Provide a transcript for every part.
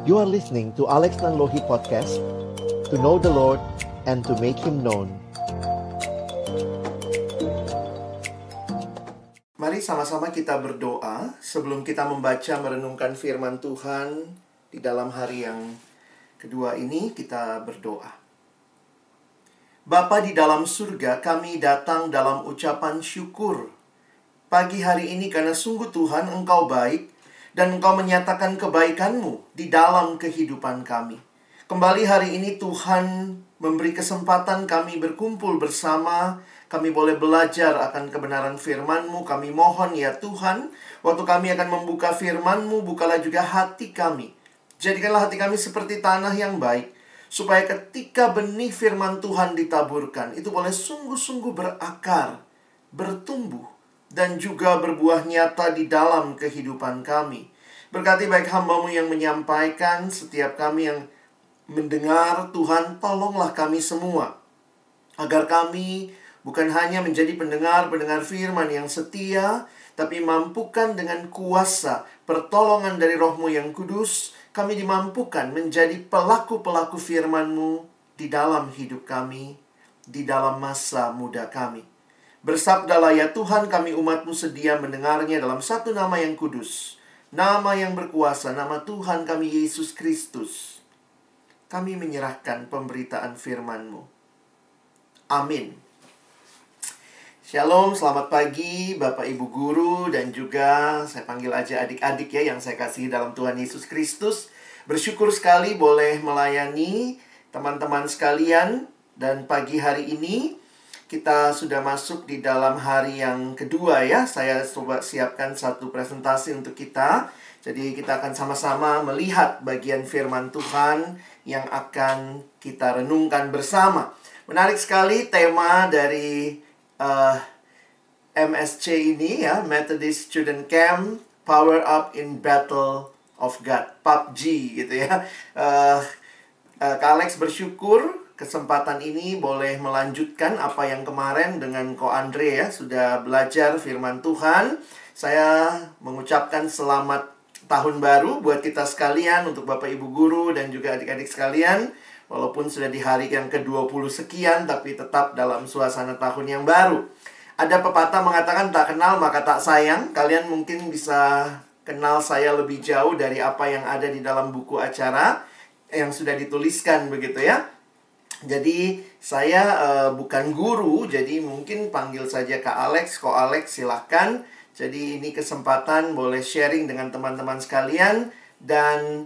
You are listening to Alex Nanlohi Podcast, to know the Lord and to make Him known. Mari sama-sama kita berdoa sebelum kita membaca merenungkan firman Tuhan di dalam hari yang kedua ini. Kita berdoa. Bapa di dalam surga, kami datang dalam ucapan syukur pagi hari ini karena sungguh Tuhan Engkau baik dan Engkau menyatakan kebaikan-Mu di dalam kehidupan kami. Kembali hari ini Tuhan memberi kesempatan kami berkumpul bersama. Kami boleh belajar akan kebenaran firman-Mu. Kami mohon ya Tuhan, waktu kami akan membuka firman-Mu, bukalah juga hati kami. Jadikanlah hati kami seperti tanah yang baik, supaya ketika benih firman Tuhan ditaburkan, itu boleh sungguh-sungguh berakar, bertumbuh, dan juga berbuah nyata di dalam kehidupan kami. Berkati baik hamba-Mu yang menyampaikan, setiap kami yang mendengar. Tuhan, tolonglah kami semua, agar kami bukan hanya menjadi pendengar-pendengar firman yang setia, tapi mampukan dengan kuasa pertolongan dari Roh-Mu yang kudus, kami dimampukan menjadi pelaku-pelaku firman-Mu di dalam hidup kami, di dalam masa muda kami. Bersabdalah ya Tuhan, kami umat-Mu sedia mendengarnya dalam satu nama yang kudus, nama yang berkuasa, nama Tuhan kami Yesus Kristus. Kami menyerahkan pemberitaan firman-Mu. Amin. Shalom, selamat pagi Bapak Ibu Guru dan juga saya panggil aja adik-adik ya yang saya kasih dalam Tuhan Yesus Kristus. Bersyukur sekali boleh melayani teman-teman sekalian. Dan pagi hari ini kita sudah masuk di dalam hari yang kedua ya. Saya coba siapkan satu presentasi untuk kita. Jadi kita akan sama-sama melihat bagian firman Tuhan yang akan kita renungkan bersama. Menarik sekali tema dari MSC ini ya, Methodist Student Camp, Power Up in Battle of God, PUBG gitu ya. Kak Alex bersyukur kesempatan ini boleh melanjutkan apa yang kemarin dengan Ko Andre ya, sudah belajar firman Tuhan. Saya mengucapkan selamat tahun baru buat kita sekalian, untuk Bapak Ibu Guru dan juga adik-adik sekalian. Walaupun sudah di hari yang ke-20 sekian, tapi tetap dalam suasana tahun yang baru. Ada pepatah mengatakan tak kenal maka tak sayang. Kalian mungkin bisa kenal saya lebih jauh dari apa yang ada di dalam buku acara yang sudah dituliskan begitu ya. Jadi saya bukan guru, jadi mungkin panggil saja Kak Alex, Ko Alex silahkan. Jadi ini kesempatan boleh sharing dengan teman-teman sekalian. Dan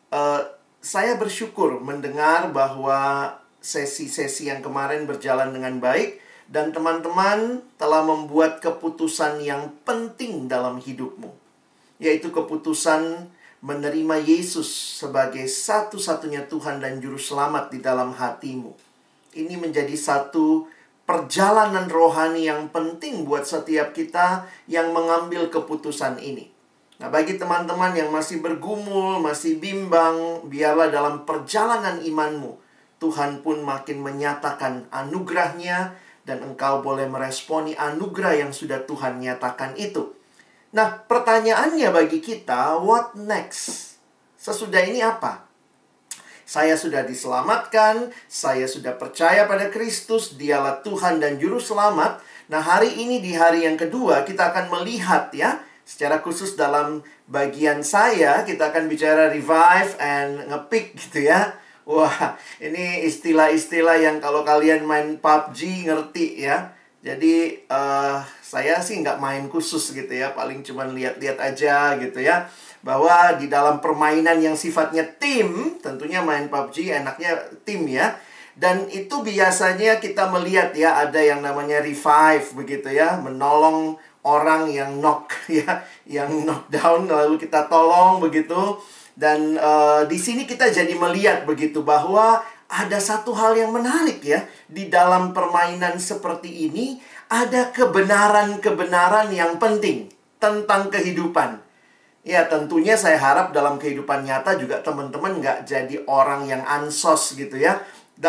saya bersyukur mendengar bahwa sesi-sesi yang kemarin berjalan dengan baik, dan teman-teman telah membuat keputusan yang penting dalam hidupmu, yaitu keputusan menerima Yesus sebagai satu-satunya Tuhan dan Juru Selamat di dalam hatimu. Ini menjadi satu perjalanan rohani yang penting buat setiap kita yang mengambil keputusan ini. Nah, bagi teman-teman yang masih bergumul, masih bimbang, biarlah dalam perjalanan imanmu, Tuhan pun makin menyatakan anugerahnya, dan engkau boleh meresponi anugerah yang sudah Tuhan nyatakan itu. Nah, pertanyaannya bagi kita, what next? Sesudah ini apa? Saya sudah diselamatkan, saya sudah percaya pada Kristus, Dialah Tuhan dan Juru Selamat. Nah, hari ini di hari yang kedua kita akan melihat ya, secara khusus dalam bagian saya, kita akan bicara revive and ngepick gitu ya. Wah, ini istilah-istilah yang kalau kalian main PUBG ngerti ya. Jadi, saya sih nggak main khusus gitu ya. Paling cuma lihat-lihat aja gitu ya. Bahwa di dalam permainan yang sifatnya tim, tentunya main PUBG enaknya tim ya. Dan itu biasanya kita melihat ya, ada yang namanya revive begitu ya. Menolong orang yang knock ya, yang knockdown lalu kita tolong begitu. Dan di sini kita jadi melihat begitu bahwa ada satu hal yang menarik ya. Di dalam permainan seperti ini ada kebenaran-kebenaran yang penting tentang kehidupan. Ya, tentunya saya harap dalam kehidupan nyata juga teman-teman nggak jadi orang yang ansos gitu ya.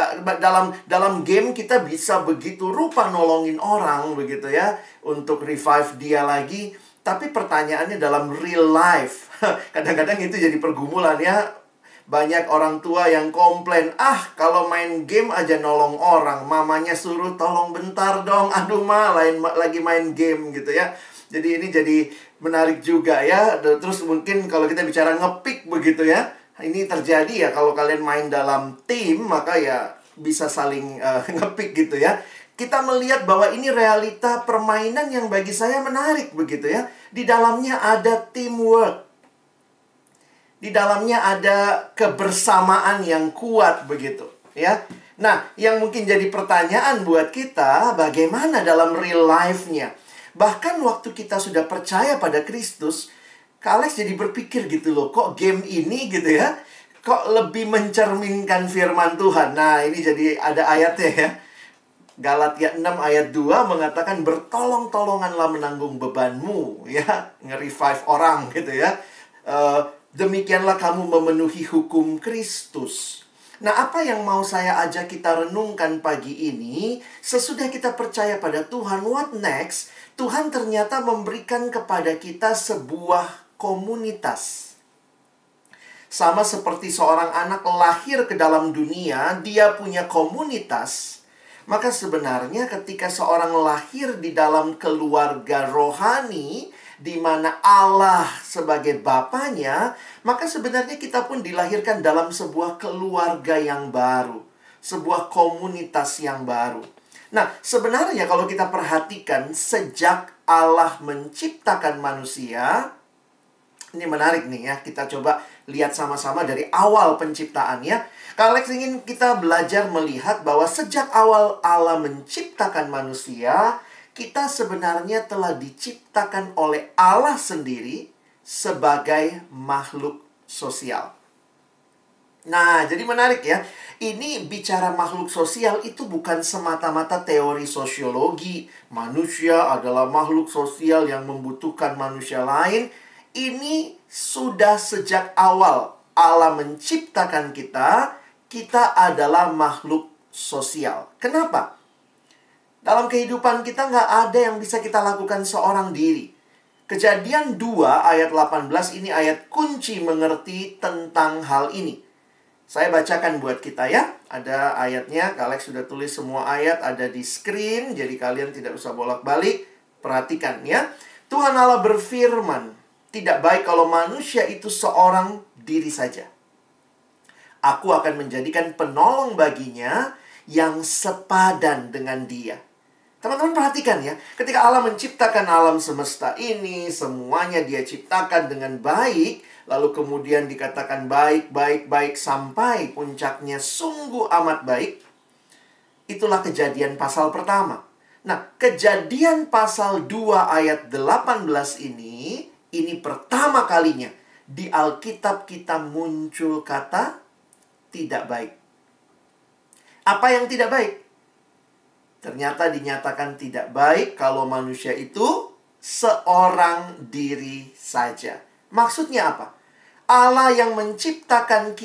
Dalam game kita bisa begitu rupa nolongin orang begitu ya, untuk revive dia lagi. Tapi pertanyaannya dalam real life, kadang-kadang itu jadi pergumulan ya. Banyak orang tua yang komplain, kalau main game aja nolong orang, mamanya suruh tolong bentar dong, aduh lagi main game gitu ya. Jadi ini jadi menarik juga ya. Terus mungkin kalau kita bicara ngepick begitu ya, ini terjadi ya kalau kalian main dalam tim, maka ya bisa saling ngepick gitu ya. Kita melihat bahwa ini realita permainan yang bagi saya menarik begitu ya. Di dalamnya ada teamwork. Di dalamnya ada kebersamaan yang kuat begitu ya. Nah, yang mungkin jadi pertanyaan buat kita, bagaimana dalam real life-nya? Bahkan waktu kita sudah percaya pada Kristus, Kak Alex jadi berpikir gitu loh, kok game ini gitu ya, kok lebih mencerminkan firman Tuhan. Nah, ini jadi ada ayatnya ya. Galatia 6 ayat 2 mengatakan bertolong-tolonganlah menanggung bebanmu ya, nge-revive orang gitu ya. Demikianlah kamu memenuhi hukum Kristus. Nah, apa yang mau saya ajak kita renungkan pagi ini, sesudah kita percaya pada Tuhan, what next? Tuhan ternyata memberikan kepada kita sebuah komunitas. Sama seperti seorang anak lahir ke dalam dunia, dia punya komunitas. Maka sebenarnya ketika seorang lahir di dalam keluarga rohani, di mana Allah sebagai bapanya, maka sebenarnya kita pun dilahirkan dalam sebuah keluarga yang baru, sebuah komunitas yang baru. Nah, sebenarnya kalau kita perhatikan sejak Allah menciptakan manusia, ini menarik nih ya, kita coba lihat sama-sama dari awal penciptaannya. Kak Alex ingin kita belajar melihat bahwa sejak awal Allah menciptakan manusia, kita sebenarnya telah diciptakan oleh Allah sendiri sebagai makhluk sosial. Nah, jadi menarik ya. Ini bicara makhluk sosial itu bukan semata-mata teori sosiologi. Manusia adalah makhluk sosial yang membutuhkan manusia lain. Ini sudah sejak awal Allah menciptakan kita, kita adalah makhluk sosial. Kenapa? Dalam kehidupan kita nggak ada yang bisa kita lakukan seorang diri. Kejadian 2 ayat 18 ini ayat kunci mengerti tentang hal ini. Saya bacakan buat kita ya. Ada ayatnya, Kak Alex sudah tulis semua ayat, ada di screen. Jadi kalian tidak usah bolak-balik. Perhatikan ya. Tuhan Allah berfirman, tidak baik kalau manusia itu seorang diri saja. Aku akan menjadikan penolong baginya yang sepadan dengan dia. Teman-teman perhatikan ya, ketika Allah menciptakan alam semesta ini, semuanya dia ciptakan dengan baik, lalu kemudian dikatakan baik, baik, baik, sampai puncaknya sungguh amat baik. Itulah Kejadian pasal pertama. Nah, Kejadian pasal 2 ayat 18 ini pertama kalinya di Alkitab kita muncul kata tidak baik. Apa yang tidak baik? Ternyata dinyatakan tidak baik kalau manusia itu seorang diri saja. Maksudnya apa? Allah yang menciptakan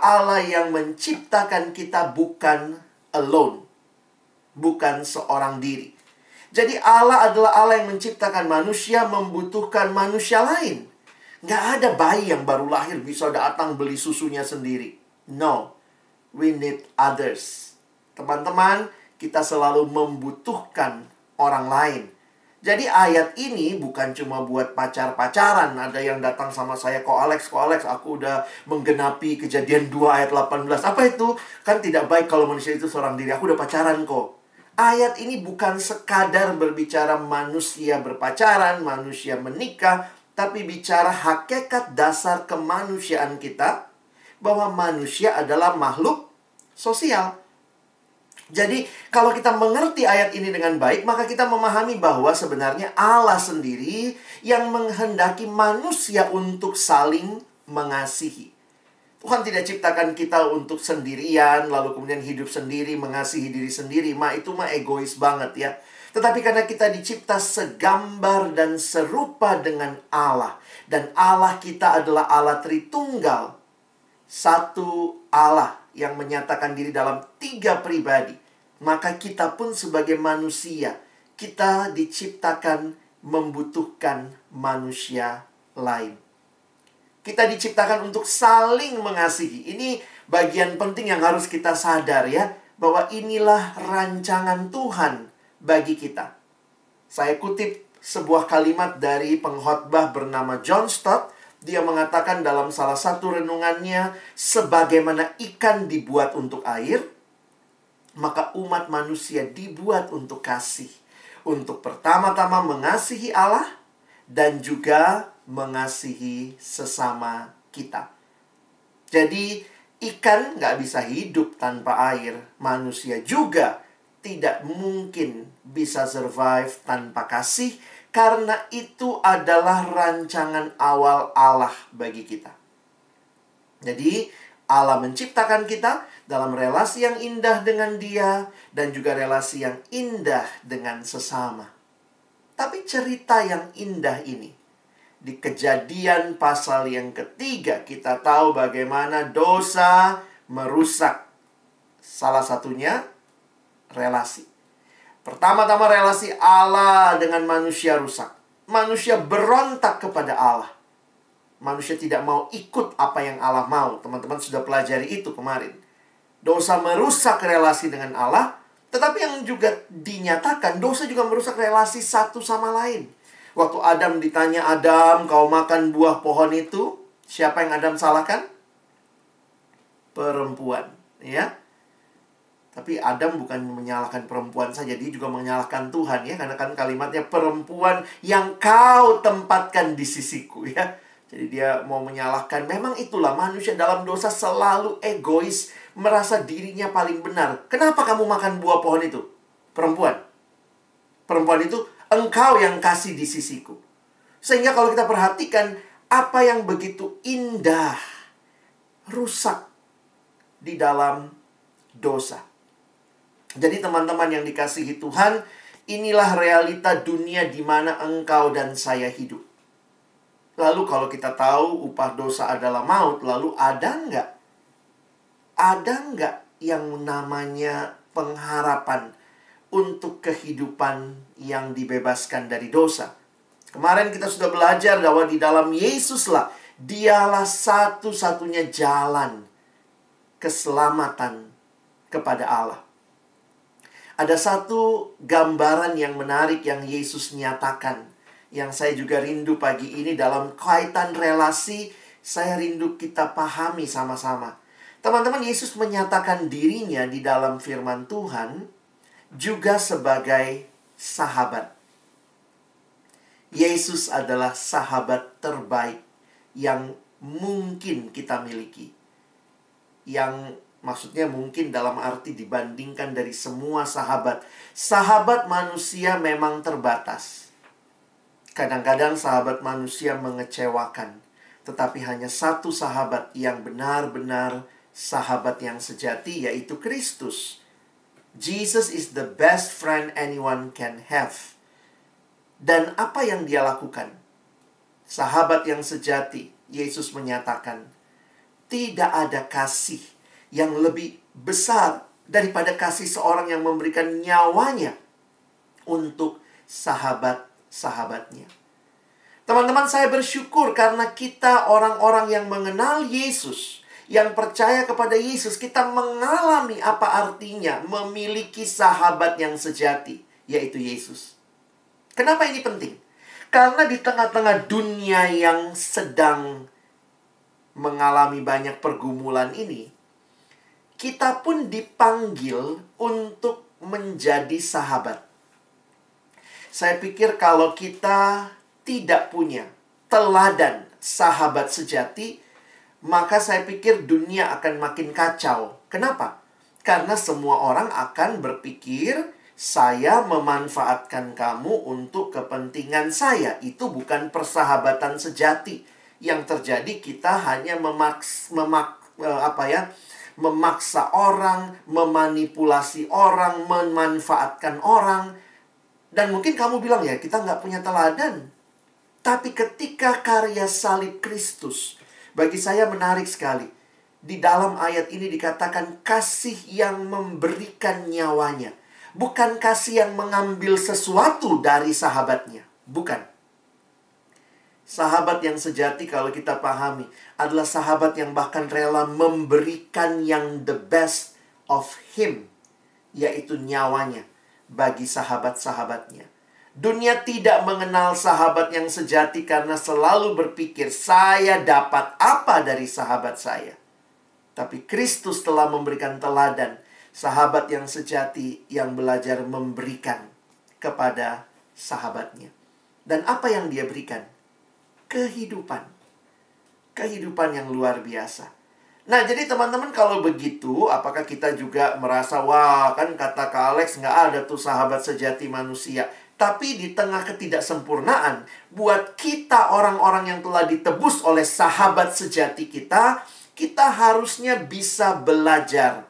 kita bukan alone. Bukan seorang diri. Jadi Allah adalah Allah yang menciptakan manusia, membutuhkan manusia lain. Nggak ada bayi yang baru lahir bisa datang beli susunya sendiri. No, we need others. Teman-teman, kita selalu membutuhkan orang lain. Jadi ayat ini bukan cuma buat pacar-pacaran. Ada yang datang sama saya, kok Alex, aku udah menggenapi Kejadian 2 ayat 18. Apa itu? Kan tidak baik kalau manusia itu seorang diri. Aku udah pacaran kok. Ayat ini bukan sekadar berbicara manusia berpacaran, manusia menikah, tapi bicara hakikat dasar kemanusiaan kita, bahwa manusia adalah makhluk sosial. Jadi, kalau kita mengerti ayat ini dengan baik, maka kita memahami bahwa sebenarnya Allah sendiri yang menghendaki manusia untuk saling mengasihi. Tuhan tidak ciptakan kita untuk sendirian, lalu kemudian hidup sendiri, mengasihi diri sendiri. Itu egois banget ya. Tetapi karena kita dicipta segambar dan serupa dengan Allah. Dan Allah kita adalah Allah Tritunggal. Satu Allah yang menyatakan diri dalam 3 pribadi. Maka kita pun sebagai manusia, kita diciptakan membutuhkan manusia lain. Kita diciptakan untuk saling mengasihi. Ini bagian penting yang harus kita sadar ya, bahwa inilah rancangan Tuhan bagi kita. Saya kutip sebuah kalimat dari pengkhotbah bernama John Stott. Dia mengatakan dalam salah satu renungannya, sebagaimana ikan dibuat untuk air, maka umat manusia dibuat untuk kasih. Untuk pertama-tama mengasihi Allah dan juga mengasihi sesama kita. Jadi ikan nggak bisa hidup tanpa air. Manusia juga tidak mungkin bisa survive tanpa kasih, karena itu adalah rancangan awal Allah bagi kita. Jadi Allah menciptakan kita dalam relasi yang indah dengan Dia dan juga relasi yang indah dengan sesama. Tapi cerita yang indah ini, di Kejadian pasal yang ketiga, kita tahu bagaimana dosa merusak salah satunya relasi. Pertama-tama relasi Allah dengan manusia rusak. Manusia berontak kepada Allah. Manusia tidak mau ikut apa yang Allah mau. Teman-teman sudah pelajari itu kemarin. Dosa merusak relasi dengan Allah. Tetapi yang juga dinyatakan, dosa juga merusak relasi satu sama lain. Waktu Adam ditanya, Adam, kau makan buah pohon itu? Siapa yang Adam salahkan? Perempuan, ya. Tapi Adam bukan menyalahkan perempuan saja, dia juga menyalahkan Tuhan, ya. Karena kan kalimatnya, perempuan yang kau tempatkan di sisiku, ya. Jadi dia mau menyalahkan. Memang itulah manusia dalam dosa selalu egois, merasa dirinya paling benar. Kenapa kamu makan buah pohon itu? Perempuan. Perempuan itu engkau yang kasih di sisiku. Sehingga kalau kita perhatikan, apa yang begitu indah rusak di dalam dosa. Jadi teman-teman yang dikasihi Tuhan, inilah realita dunia di mana engkau dan saya hidup. Lalu kalau kita tahu upah dosa adalah maut, lalu ada nggak yang namanya pengharapan untuk kehidupan yang dibebaskan dari dosa? Kemarin kita sudah belajar bahwa di dalam Yesuslah, Dialah satu-satunya jalan keselamatan kepada Allah. Ada satu gambaran yang menarik yang Yesus nyatakan, yang saya juga rindu pagi ini dalam kaitan relasi. Saya rindu kita pahami sama-sama. Teman-teman, Yesus menyatakan dirinya di dalam firman Tuhan juga sebagai sahabat. Yesus adalah sahabat terbaik yang mungkin kita miliki. Yang maksudnya mungkin dalam arti dibandingkan dari semua sahabat. Sahabat manusia memang terbatas. Kadang-kadang sahabat manusia mengecewakan. Tetapi hanya satu sahabat yang benar-benar sahabat yang sejati, yaitu Kristus. Jesus is the best friend anyone can have. Dan apa yang dia lakukan? Sahabat yang sejati, Yesus menyatakan, tidak ada kasih yang lebih besar daripada kasih seorang yang memberikan nyawanya untuk sahabat-sahabatnya. Teman-teman, saya bersyukur karena kita orang-orang yang mengenal Yesus, yang percaya kepada Yesus, kita mengalami apa artinya memiliki sahabat yang sejati, yaitu Yesus. Kenapa ini penting? Karena di tengah-tengah dunia yang sedang mengalami banyak pergumulan ini, kita pun dipanggil untuk menjadi sahabat. Saya pikir kalau kita tidak punya teladan sahabat sejati, maka saya pikir dunia akan makin kacau. Kenapa? Karena semua orang akan berpikir, saya memanfaatkan kamu untuk kepentingan saya. Itu bukan persahabatan sejati. Yang terjadi kita hanya memaksa orang, memanipulasi orang, memanfaatkan orang. Dan mungkin kamu bilang, ya kita nggak punya teladan. Tapi ketika karya salib Kristus, bagi saya menarik sekali. Di dalam ayat ini dikatakan kasih yang memberikan nyawanya. Bukan kasih yang mengambil sesuatu dari sahabatnya. Bukan. Sahabat yang sejati kalau kita pahami adalah sahabat yang bahkan rela memberikan yang the best of him, yaitu nyawanya bagi sahabat-sahabatnya. Dunia tidak mengenal sahabat yang sejati karena selalu berpikir, saya dapat apa dari sahabat saya. Tapi Kristus telah memberikan teladan, sahabat yang sejati yang belajar memberikan kepada sahabatnya. Dan apa yang dia berikan? Kehidupan. Kehidupan yang luar biasa. Nah, jadi teman-teman kalau begitu, apakah kita juga merasa, wah kan kata Kak Alex nggak ada tuh sahabat sejati manusia. Tapi di tengah ketidaksempurnaan, buat kita orang-orang yang telah ditebus oleh sahabat sejati kita, kita harusnya bisa belajar.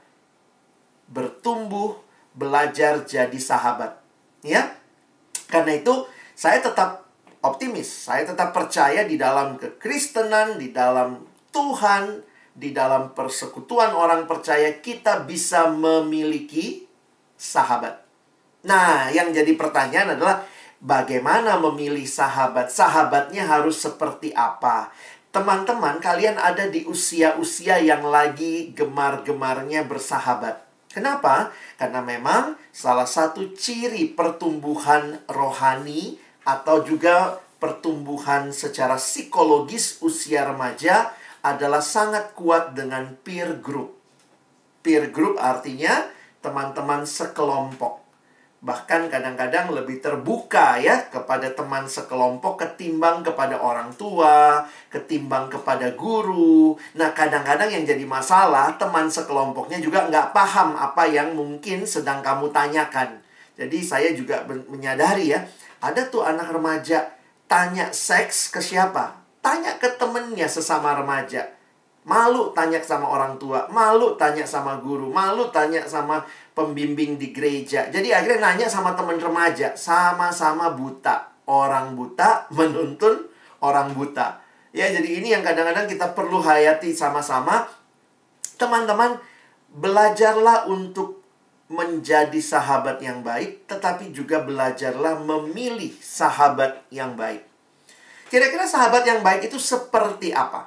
Bertumbuh, belajar jadi sahabat. Ya, karena itu saya tetap optimis. Saya tetap percaya di dalam kekristenan, di dalam Tuhan, di dalam persekutuan orang percaya, kita bisa memiliki sahabat. Nah, yang jadi pertanyaan adalah bagaimana memilih sahabat? Sahabatnya harus seperti apa? Teman-teman, kalian ada di usia-usia yang lagi gemar-gemarnya bersahabat. Kenapa? Karena memang salah satu ciri pertumbuhan rohani atau juga pertumbuhan secara psikologis usia remaja adalah sangat kuat dengan peer group. Peer group artinya teman-teman sekelompok. Bahkan kadang-kadang lebih terbuka ya kepada teman sekelompok ketimbang kepada orang tua, ketimbang kepada guru. Nah, kadang-kadang yang jadi masalah, teman sekelompoknya juga nggak paham apa yang mungkin sedang kamu tanyakan. Jadi saya juga menyadari ya, ada tuh anak remaja tanya seks ke siapa? Tanya ke temennya sesama remaja. Malu tanya sama orang tua, malu tanya sama guru, malu tanya sama pembimbing di gereja. Jadi akhirnya nanya sama teman remaja, sama-sama buta. Orang buta menuntun orang buta. Ya, jadi ini yang kadang-kadang kita perlu hayati sama-sama. Teman-teman, belajarlah untuk menjadi sahabat yang baik, tetapi juga belajarlah memilih sahabat yang baik. Kira-kira sahabat yang baik itu seperti apa?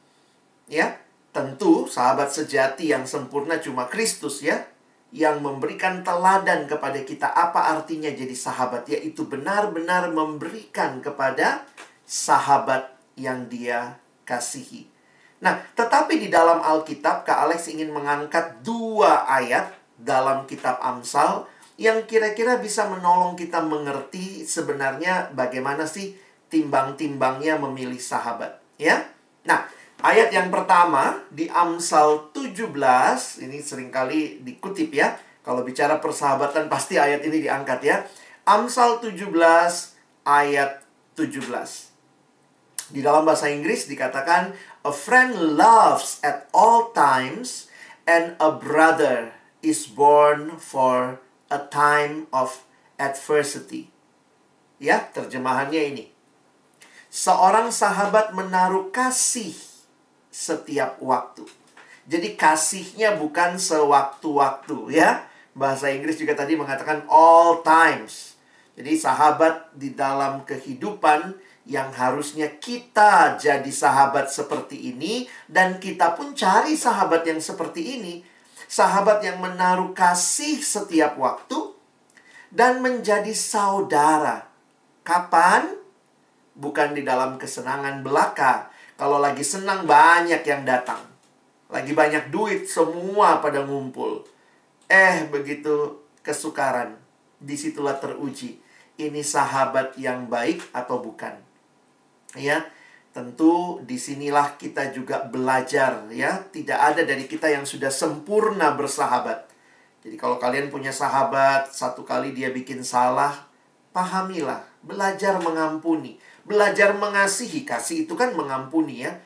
Ya, tentu sahabat sejati yang sempurna cuma Kristus ya, yang memberikan teladan kepada kita apa artinya jadi sahabat, yaitu benar-benar memberikan kepada sahabat yang dia kasihi. Nah, tetapi di dalam Alkitab, Kak Alex ingin mengangkat 2 ayat dalam kitab Amsal yang kira-kira bisa menolong kita mengerti sebenarnya bagaimana sih timbang-timbangnya memilih sahabat, ya. Nah, ayat yang pertama di Amsal 17, ini seringkali dikutip ya. Kalau bicara persahabatan pasti ayat ini diangkat ya. Amsal 17 ayat 17. Di dalam bahasa Inggris dikatakan, a friend loves at all times and a brother is born for a time of adversity. Ya, terjemahannya ini. Seorang sahabat menaruh kasih setiap waktu. Jadi kasihnya bukan sewaktu-waktu ya. Bahasa Inggris juga tadi mengatakan all times. Jadi sahabat di dalam kehidupan yang harusnya kita jadi sahabat seperti ini, dan kita pun cari sahabat yang seperti ini. Sahabat yang menaruh kasih setiap waktu dan menjadi saudara. Kapan? Bukan di dalam kesenangan belaka. Kalau lagi senang banyak yang datang. Lagi banyak duit, semua pada ngumpul. Begitu kesukaran, disitulah teruji. Ini sahabat yang baik atau bukan. Ya, tentu disinilah kita juga belajar ya. Tidak ada dari kita yang sudah sempurna bersahabat. Jadi kalau kalian punya sahabat, satu kali dia bikin salah, pahamilah, belajar mengampuni. Belajar mengasihi. Kasih itu kan mengampuni ya.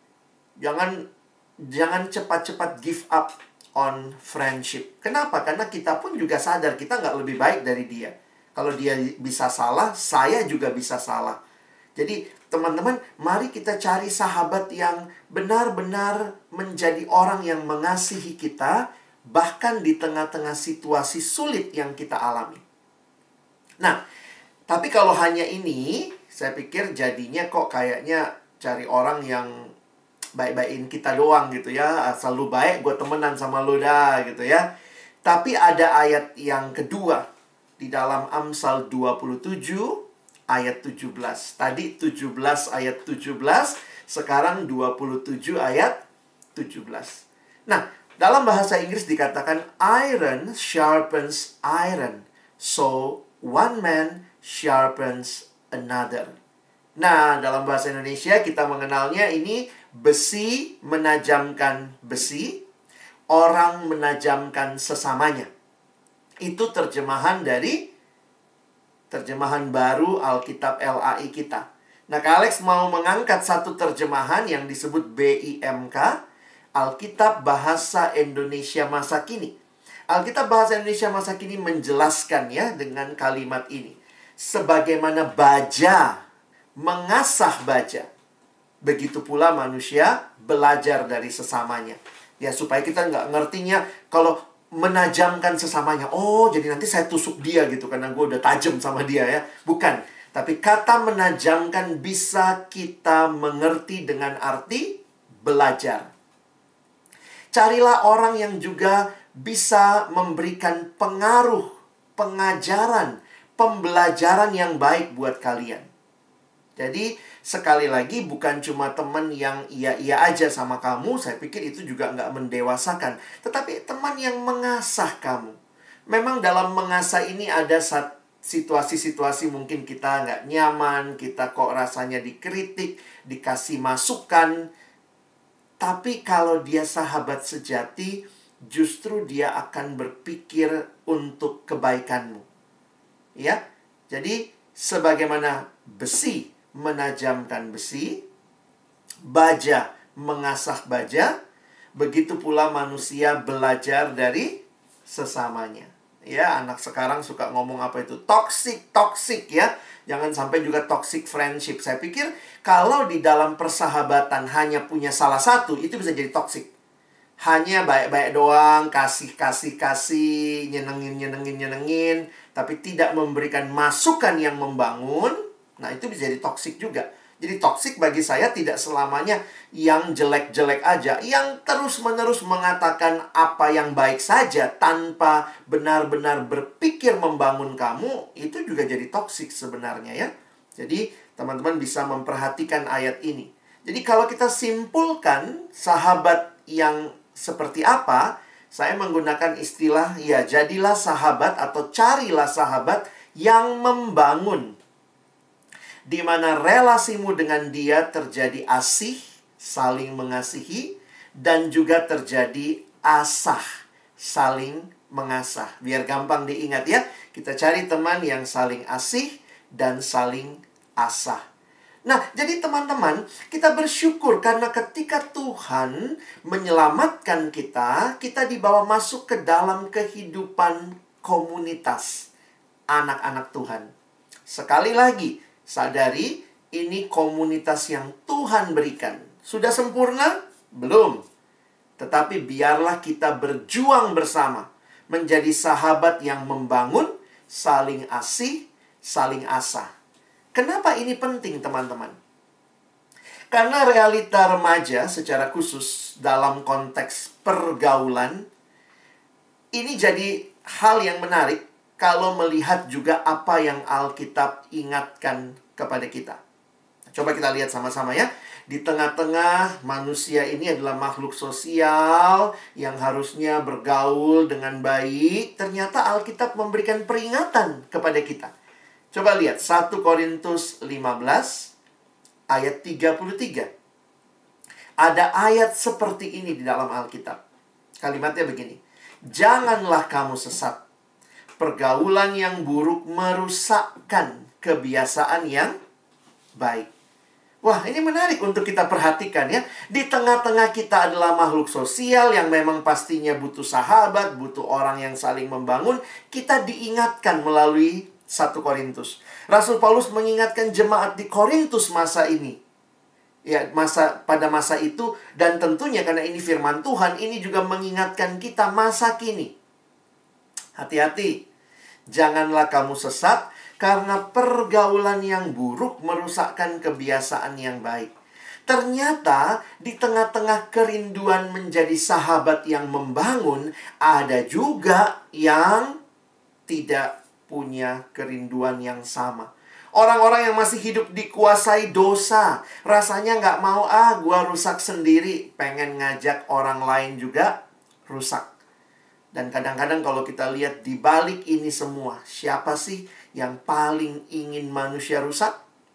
Jangan cepat-cepat give up on friendship. Kenapa? Karena kita pun juga sadar kita nggak lebih baik dari dia. Kalau dia bisa salah, saya juga bisa salah. Jadi teman-teman, mari kita cari sahabat yang benar-benar menjadi orang yang mengasihi kita, bahkan di tengah-tengah situasi sulit yang kita alami. Nah, tapi kalau hanya ini, Saya pikir jadinya kok kayaknya cari orang yang baik-baikin kita doang gitu ya. Asal lu baik, gue temenan sama lu dah gitu ya. Tapi ada ayat yang kedua di dalam Amsal 27 ayat 17. Tadi 17 ayat 17, sekarang 27 ayat 17. Nah, dalam bahasa Inggris dikatakan iron sharpens iron, so one man sharpens another. Nah, dalam bahasa Indonesia kita mengenalnya ini besi menajamkan besi, orang menajamkan sesamanya. Itu terjemahan dari terjemahan baru Alkitab LAI kita. Nah, Kak Alex mau mengangkat satu terjemahan yang disebut BIMK, Alkitab Bahasa Indonesia Masa Kini. Alkitab Bahasa Indonesia Masa Kini menjelaskan ya dengan kalimat ini. Sebagaimana baja mengasah baja, begitu pula manusia belajar dari sesamanya. Ya, supaya kita nggak ngertinya kalau menajamkan sesamanya. Oh, jadi nanti saya tusuk dia gitu karena gue udah tajam sama dia ya. Bukan. Tapi kata menajamkan bisa kita mengerti dengan arti belajar. Carilah orang yang juga bisa memberikan pengaruh, pengajaran, pembelajaran yang baik buat kalian. Jadi, sekali lagi bukan cuma teman yang iya-iya aja sama kamu. Saya pikir itu juga nggak mendewasakan. Tetapi teman yang mengasah kamu. Memang dalam mengasah ini ada situasi-situasi mungkin kita nggak nyaman. Kita kok rasanya dikritik, dikasih masukan. Tapi kalau dia sahabat sejati, justru dia akan berpikir untuk kebaikanmu. Ya, jadi sebagaimana besi menajamkan besi, baja mengasah baja, begitu pula manusia belajar dari sesamanya. Ya, anak sekarang suka ngomong apa itu? Toxic ya. Jangan sampai juga toxic friendship. Saya pikir kalau di dalam persahabatan hanya punya salah satu, itu bisa jadi toxic. Hanya baik-baik doang, kasih, nyenengin, tapi tidak memberikan masukan yang membangun. Nah, itu bisa jadi toksik juga. Jadi toksik bagi saya tidak selamanya yang jelek-jelek aja. Yang terus-menerus mengatakan apa yang baik saja tanpa benar-benar berpikir membangun kamu, itu juga jadi toksik sebenarnya ya. Jadi teman-teman bisa memperhatikan ayat ini. Jadi kalau kita simpulkan sahabat yang seperti apa, saya menggunakan istilah ya jadilah sahabat atau carilah sahabat yang membangun, di mana relasimu dengan dia terjadi asih, saling mengasihi, dan juga terjadi asah, saling mengasah. Biar gampang diingat ya, kita cari teman yang saling asih dan saling asah. Nah, jadi teman-teman, kita bersyukur karena ketika Tuhan menyelamatkan kita, kita dibawa masuk ke dalam kehidupan komunitas anak-anak Tuhan. Sekali lagi, sadari, ini komunitas yang Tuhan berikan. Sudah sempurna? Belum. Tetapi biarlah kita berjuang bersama. Menjadi sahabat yang membangun, saling asih, saling asah. Kenapa ini penting, teman-teman? Karena realita remaja secara khusus dalam konteks pergaulan, ini jadi hal yang menarik kalau melihat juga apa yang Alkitab ingatkan kepada kita. Coba kita lihat sama-sama ya. Di tengah-tengah manusia ini adalah makhluk sosial yang harusnya bergaul dengan baik. Ternyata Alkitab memberikan peringatan kepada kita. Coba lihat 1 Korintus 15 ayat 33. Ada ayat seperti ini di dalam Alkitab. Kalimatnya begini. Janganlah kamu sesat. Pergaulan yang buruk merusakkan kebiasaan yang baik. Wah, ini menarik untuk kita perhatikan ya. Di tengah-tengah kita adalah makhluk sosial yang memang pastinya butuh sahabat, butuh orang yang saling membangun. Kita diingatkan melalui 1 Korintus. Rasul Paulus mengingatkan jemaat di Korintus masa ini. Ya, pada masa itu, dan tentunya karena ini firman Tuhan, ini juga mengingatkan kita masa kini. Hati-hati. Janganlah kamu sesat. Karena pergaulan yang buruk merusakkan kebiasaan yang baik. Ternyata di tengah-tengah kerinduan menjadi sahabat yang membangun, ada juga yang tidak punya kerinduan yang sama. Orang-orang yang masih hidup dikuasai dosa, rasanya nggak mau, gua rusak sendiri. Pengen ngajak orang lain juga rusak. Dan kadang-kadang kalau kita lihat di balik ini semua, siapa sih yang paling ingin manusia rusak?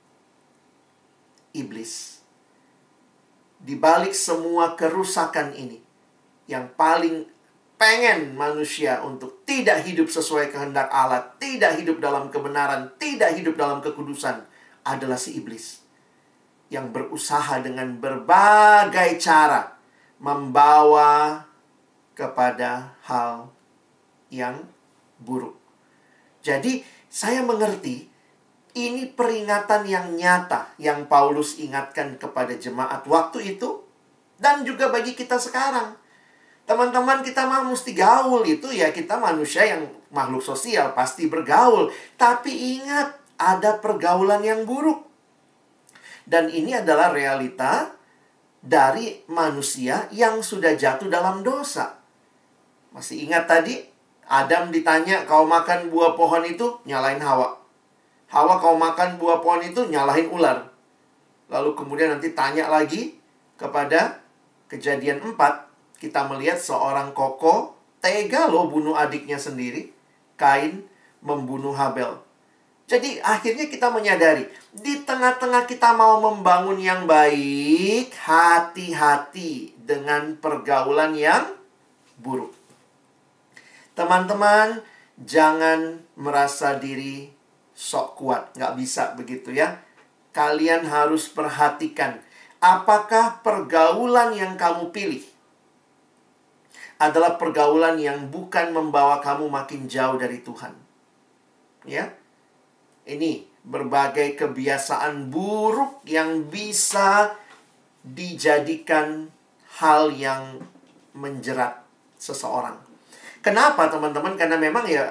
Iblis. Di balik semua kerusakan ini, yang paling pengen manusia untuk tidak hidup sesuai kehendak Allah, tidak hidup dalam kebenaran, tidak hidup dalam kekudusan, adalah si iblis. Yang berusaha dengan berbagai cara membawa kepada hal yang buruk. Jadi, saya mengerti ini peringatan yang nyata yang Paulus ingatkan kepada jemaat waktu itu dan juga bagi kita sekarang. Teman-teman, kita mah mesti gaul, itu ya, kita manusia yang makhluk sosial pasti bergaul. Tapi ingat, ada pergaulan yang buruk. Dan ini adalah realita dari manusia yang sudah jatuh dalam dosa. Masih ingat tadi? Adam ditanya, kau makan buah pohon itu? Nyalahin Hawa. Hawa, kau makan buah pohon itu? Nyalahin ular. Lalu kemudian nanti tanya lagi kepada Kejadian 4. Kita melihat seorang koko tega loh bunuh adiknya sendiri. Kain membunuh Habel. Jadi akhirnya kita menyadari, di tengah-tengah kita mau membangun yang baik, hati-hati dengan pergaulan yang buruk. Teman-teman, jangan merasa diri sok kuat. Nggak bisa begitu ya. Kalian harus perhatikan, apakah pergaulan yang kamu pilih adalah pergaulan yang bukan membawa kamu makin jauh dari Tuhan. Ya. Ini berbagai kebiasaan buruk yang bisa dijadikan hal yang menjerat seseorang. Kenapa teman-teman? Karena memang ya,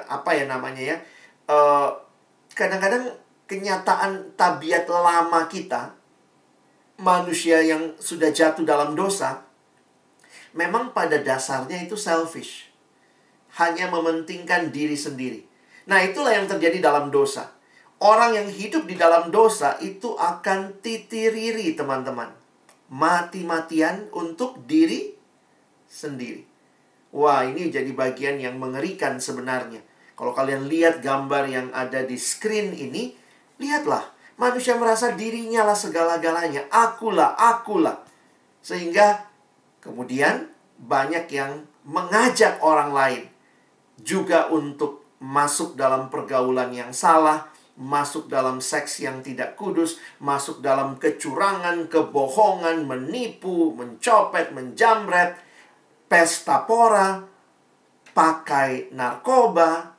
kadang-kadang kenyataan tabiat lama kita, manusia yang sudah jatuh dalam dosa, memang pada dasarnya itu selfish. Hanya mementingkan diri sendiri. Nah, itulah yang terjadi dalam dosa. Orang yang hidup di dalam dosa itu akan titiriri, teman-teman. Mati-matian untuk diri sendiri. Wah, ini jadi bagian yang mengerikan sebenarnya. Kalau kalian lihat gambar yang ada di screen ini, lihatlah. Manusia merasa dirinya lah segala-galanya. Akulah, akulah. Sehingga kemudian banyak yang mengajak orang lain juga untuk masuk dalam pergaulan yang salah, masuk dalam seks yang tidak kudus, masuk dalam kecurangan, kebohongan, menipu, mencopet, menjamret, pesta pora, pakai narkoba,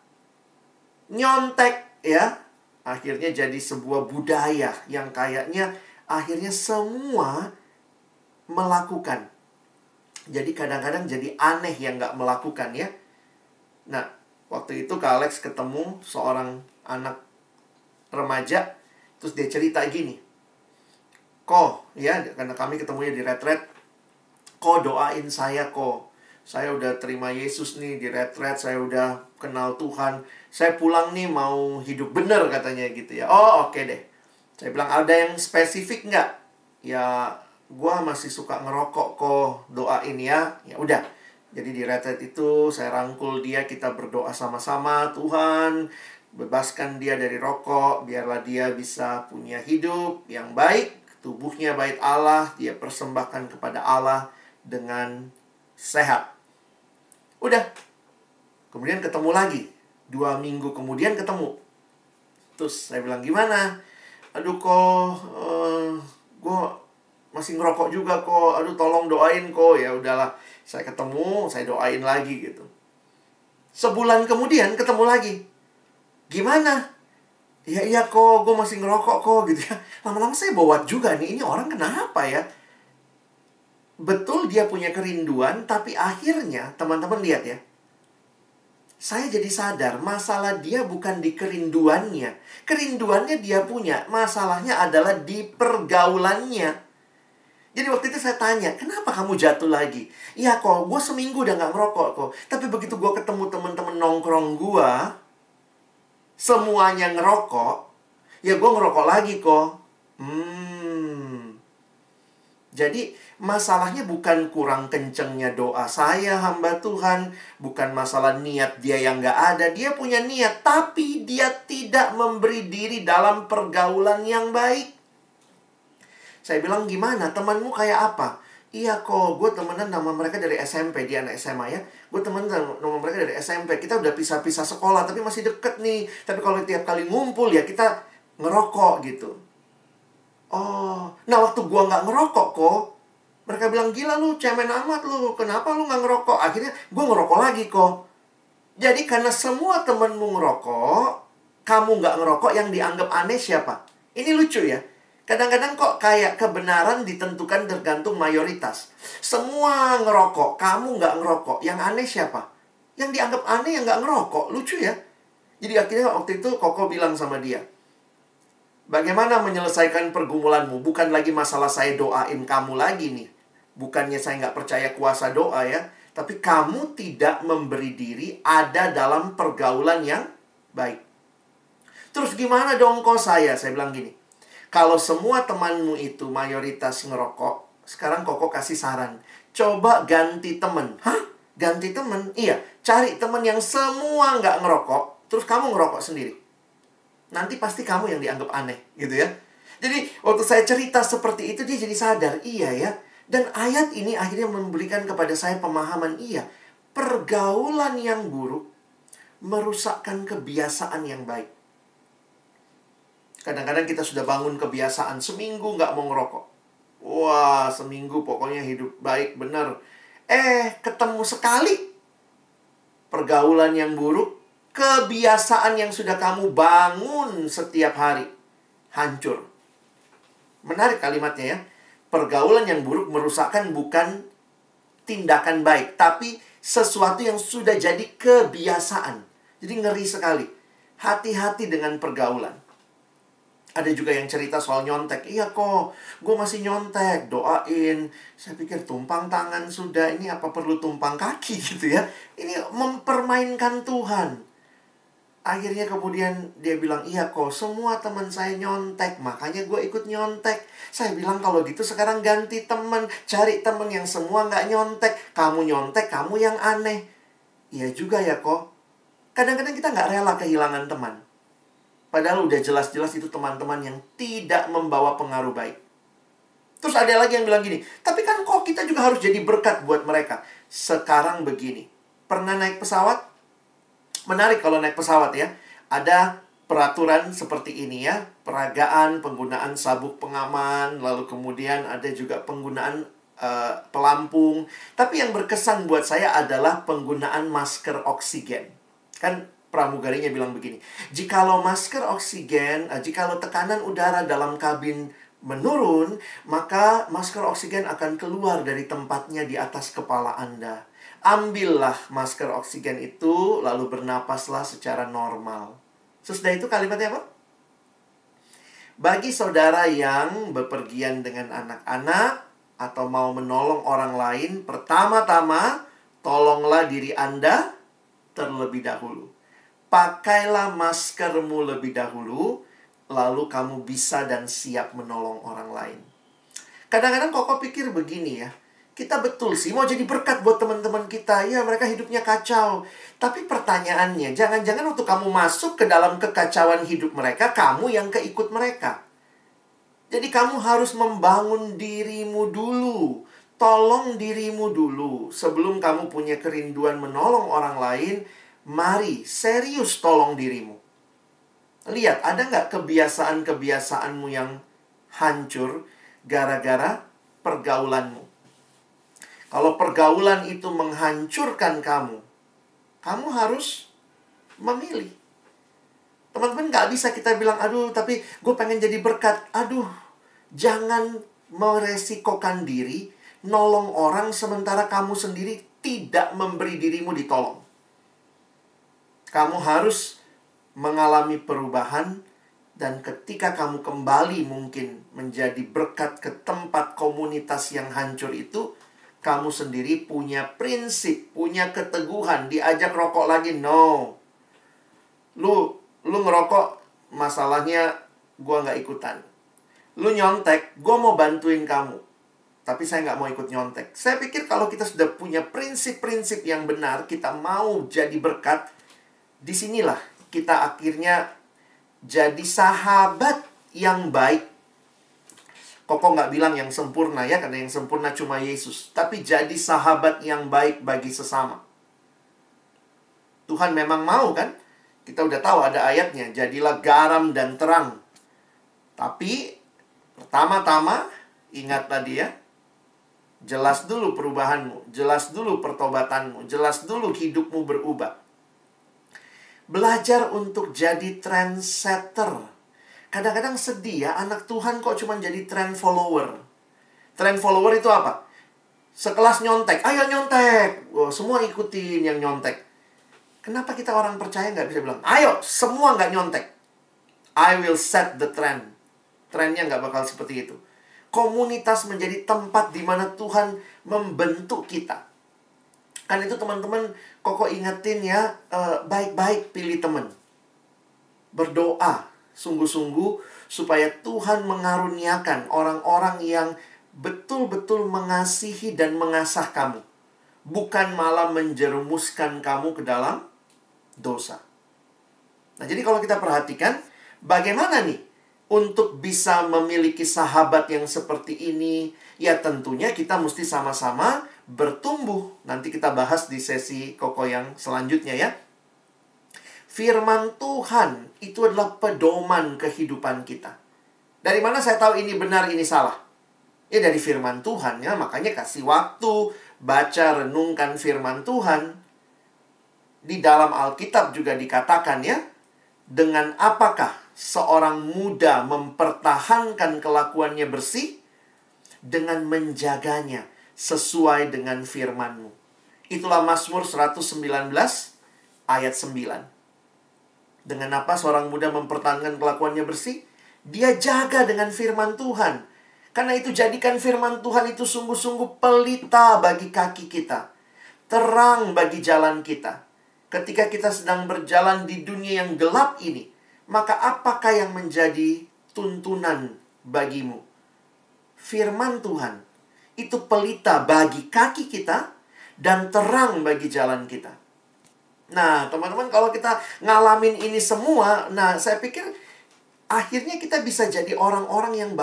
nyontek, ya. Akhirnya jadi sebuah budaya yang kayaknya akhirnya semua melakukan. Jadi kadang-kadang jadi aneh yang nggak melakukan, ya. Nah, waktu itu Kak Alex ketemu seorang anak remaja, terus dia cerita gini, Ko, ya, karena kami ketemunya di retret, Ko, doain saya, Ko. Saya udah terima Yesus nih di retret, saya udah kenal Tuhan. Saya pulang nih mau hidup bener, katanya gitu ya. Oh, oke deh. Saya bilang, ada yang spesifik nggak? Ya, gua masih suka ngerokok, Ko. Doain ya. Ya udah. Jadi di retret itu saya rangkul dia, kita berdoa sama-sama, Tuhan, bebaskan dia dari rokok, biarlah dia bisa punya hidup yang baik, tubuhnya bait Allah, dia persembahkan kepada Allah dengan sehat. Udah. Kemudian ketemu lagi. 2 minggu kemudian ketemu. Terus saya bilang, gimana? Aduh, kok gue masih ngerokok juga, kok. Aduh, tolong doain, kok. Ya udahlah. Saya ketemu, saya doain lagi gitu. Sebulan kemudian ketemu lagi. Gimana? Iya, kok. Gue masih ngerokok, kok. Gitu ya. Lama-lama saya bawa juga nih. Ini orang kenapa ya? Betul dia punya kerinduan, tapi akhirnya, teman-teman lihat ya. saya jadi sadar masalah dia bukan di kerinduannya. Kerinduannya dia punya, masalahnya adalah di pergaulannya. Jadi waktu itu saya tanya, kenapa kamu jatuh lagi? Iya kok, gue seminggu udah gak ngerokok kok. Tapi begitu gue ketemu temen-temen nongkrong gue, semuanya ngerokok, ya gue ngerokok lagi kok. Jadi masalahnya bukan kurang kencengnya doa saya hamba Tuhan. Bukan masalah niat dia yang gak ada. Dia punya niat, tapi dia tidak memberi diri dalam pergaulan yang baik. Saya bilang, gimana? Temanmu kayak apa? Iya kok, gue temenan sama mereka dari SMP. Dia anak SMA ya. Gue temenan sama mereka dari SMP. Kita udah pisah-pisah sekolah, tapi masih deket nih. Tapi kalau tiap kali ngumpul ya kita ngerokok gitu. Oh, nah waktu gue gak ngerokok kok, mereka bilang, gila lu, cemen amat lu. Kenapa lu gak ngerokok? Akhirnya gue ngerokok lagi kok. Jadi karena semua temenmu ngerokok, kamu gak ngerokok, yang dianggap aneh siapa? Ini lucu ya. Kadang-kadang kok kayak kebenaran ditentukan tergantung mayoritas. Semua ngerokok, kamu nggak ngerokok. Yang aneh siapa? Yang dianggap aneh yang nggak ngerokok. Lucu ya. Jadi akhirnya waktu itu Koko bilang sama dia, bagaimana menyelesaikan pergumulanmu? Bukan lagi masalah saya doain kamu lagi nih. Bukannya saya nggak percaya kuasa doa ya. Tapi kamu tidak memberi diri ada dalam pergaulan yang baik. Terus gimana dong kok saya? Saya bilang gini, kalau semua temanmu itu mayoritas ngerokok, sekarang Koko kasih saran. Coba ganti temen. Hah? Ganti temen? Iya, cari temen yang semua nggak ngerokok, terus kamu ngerokok sendiri. Nanti pasti kamu yang dianggap aneh, gitu ya. Jadi, waktu saya cerita seperti itu, dia jadi sadar. Iya ya. Dan ayat ini akhirnya memberikan kepada saya pemahaman, iya. Pergaulan yang buruk merusakkan kebiasaan yang baik. Kadang-kadang kita sudah bangun kebiasaan seminggu nggak mau ngerokok. Wah, seminggu pokoknya hidup baik, benar. Ketemu sekali pergaulan yang buruk, kebiasaan yang sudah kamu bangun setiap hari hancur. Menarik kalimatnya ya. Pergaulan yang buruk merusakkan bukan tindakan baik, tapi sesuatu yang sudah jadi kebiasaan. Jadi ngeri sekali. Hati-hati dengan pergaulan. Ada juga yang cerita soal nyontek. Iya kok, gue masih nyontek, doain. Saya pikir tumpang tangan sudah, ini apa perlu tumpang kaki gitu ya. Ini mempermainkan Tuhan. Akhirnya kemudian dia bilang, iya kok, semua teman saya nyontek, makanya gue ikut nyontek. Saya bilang, kalau gitu sekarang ganti teman. Cari teman yang semua nggak nyontek. Kamu nyontek, kamu yang aneh. Iya juga ya kok. Kadang-kadang kita nggak rela kehilangan teman. Padahal udah jelas-jelas itu teman-teman yang tidak membawa pengaruh baik. Terus ada lagi yang bilang gini, tapi kan kok kita juga harus jadi berkat buat mereka. Sekarang begini, pernah naik pesawat? Menarik kalau naik pesawat ya. Ada peraturan seperti ini ya. Peragaan, penggunaan sabuk pengaman, lalu kemudian ada juga penggunaan pelampung. Tapi yang berkesan buat saya adalah penggunaan masker oksigen. Kan pramugarinya bilang begini, jikalau masker oksigen, jikalau tekanan udara dalam kabin menurun, maka masker oksigen akan keluar dari tempatnya di atas kepala Anda. Ambillah masker oksigen itu, lalu bernapaslah secara normal. Sesudah itu kalimatnya apa? Bagi saudara yang bepergian dengan anak-anak atau mau menolong orang lain, pertama-tama tolonglah diri Anda terlebih dahulu. Pakailah maskermu lebih dahulu, lalu kamu bisa dan siap menolong orang lain. Kadang-kadang Koko pikir begini ya, kita betul sih mau jadi berkat buat teman-teman kita. Ya, mereka hidupnya kacau. Tapi pertanyaannya, jangan-jangan waktu kamu masuk ke dalam kekacauan hidup mereka, kamu yang keikut mereka. Jadi kamu harus membangun dirimu dulu. Tolong dirimu dulu. Sebelum kamu punya kerinduan menolong orang lain, mari serius tolong dirimu. Lihat, ada nggak kebiasaan-kebiasaanmu yang hancur gara-gara pergaulanmu? Kalau pergaulan itu menghancurkan kamu, kamu harus memilih. Teman-teman, nggak bisa kita bilang, aduh tapi gue pengen jadi berkat. Aduh, jangan meresikokan diri nolong orang sementara kamu sendiri tidak memberi dirimu ditolong. Kamu harus mengalami perubahan, dan ketika kamu kembali mungkin menjadi berkat ke tempat komunitas yang hancur itu, kamu sendiri punya prinsip, punya keteguhan. Diajak rokok lagi, no. Lu ngerokok, masalahnya gua nggak ikutan. Lu nyontek, gua mau bantuin kamu, tapi saya nggak mau ikut nyontek. Saya pikir kalau kita sudah punya prinsip-prinsip yang benar, kita mau jadi berkat, disinilah kita akhirnya jadi sahabat yang baik. Koko nggak bilang yang sempurna ya, karena yang sempurna cuma Yesus. Tapi jadi sahabat yang baik bagi sesama. Tuhan memang mau kan? Kita udah tahu ada ayatnya, jadilah garam dan terang. Tapi pertama-tama, ingat tadi ya, jelas dulu perubahanmu, jelas dulu pertobatanmu, jelas dulu hidupmu berubah. Belajar untuk jadi trendsetter. Kadang-kadang sedih ya, anak Tuhan kok cuma jadi trend follower. Trend follower itu apa? Sekelas nyontek, ayo nyontek. Wah, semua ikutin yang nyontek. Kenapa kita orang percaya nggak bisa bilang, ayo semua nggak nyontek. I will set the trend. Trendnya nggak bakal seperti itu. Komunitas menjadi tempat di mana Tuhan membentuk kita. Kan itu teman-teman, Koko ingetin ya, baik-baik pilih teman. Berdoa sungguh-sungguh supaya Tuhan mengaruniakan orang-orang yang betul-betul mengasihi dan mengasah kamu. Bukan malah menjerumuskan kamu ke dalam dosa. Nah, jadi kalau kita perhatikan, bagaimana nih untuk bisa memiliki sahabat yang seperti ini? Ya tentunya kita mesti sama-sama bertumbuh. Nanti kita bahas di sesi Koko yang selanjutnya ya. Firman Tuhan itu adalah pedoman kehidupan kita. Dari mana saya tahu ini benar, ini salah? Ya dari firman Tuhan ya. Makanya kasih waktu, baca, renungkan firman Tuhan. Di dalam Alkitab juga dikatakan ya, dengan apakah seorang muda mempertahankan kelakuannya bersih? Dengan menjaganya sesuai dengan firman-Mu. Itulah Mazmur 119 ayat 9. Dengan apa seorang muda mempertahankan kelakuannya bersih? Dia jaga dengan firman Tuhan. Karena itu jadikan firman Tuhan itu sungguh-sungguh pelita bagi kaki kita. Terang bagi jalan kita. Ketika kita sedang berjalan di dunia yang gelap ini, maka apakah yang menjadi tuntunan bagimu? Firman Tuhan itu pelita bagi kaki kita dan terang bagi jalan kita. Nah, teman-teman, kalau kita ngalamin ini semua, nah saya pikir akhirnya kita bisa jadi orang-orang yang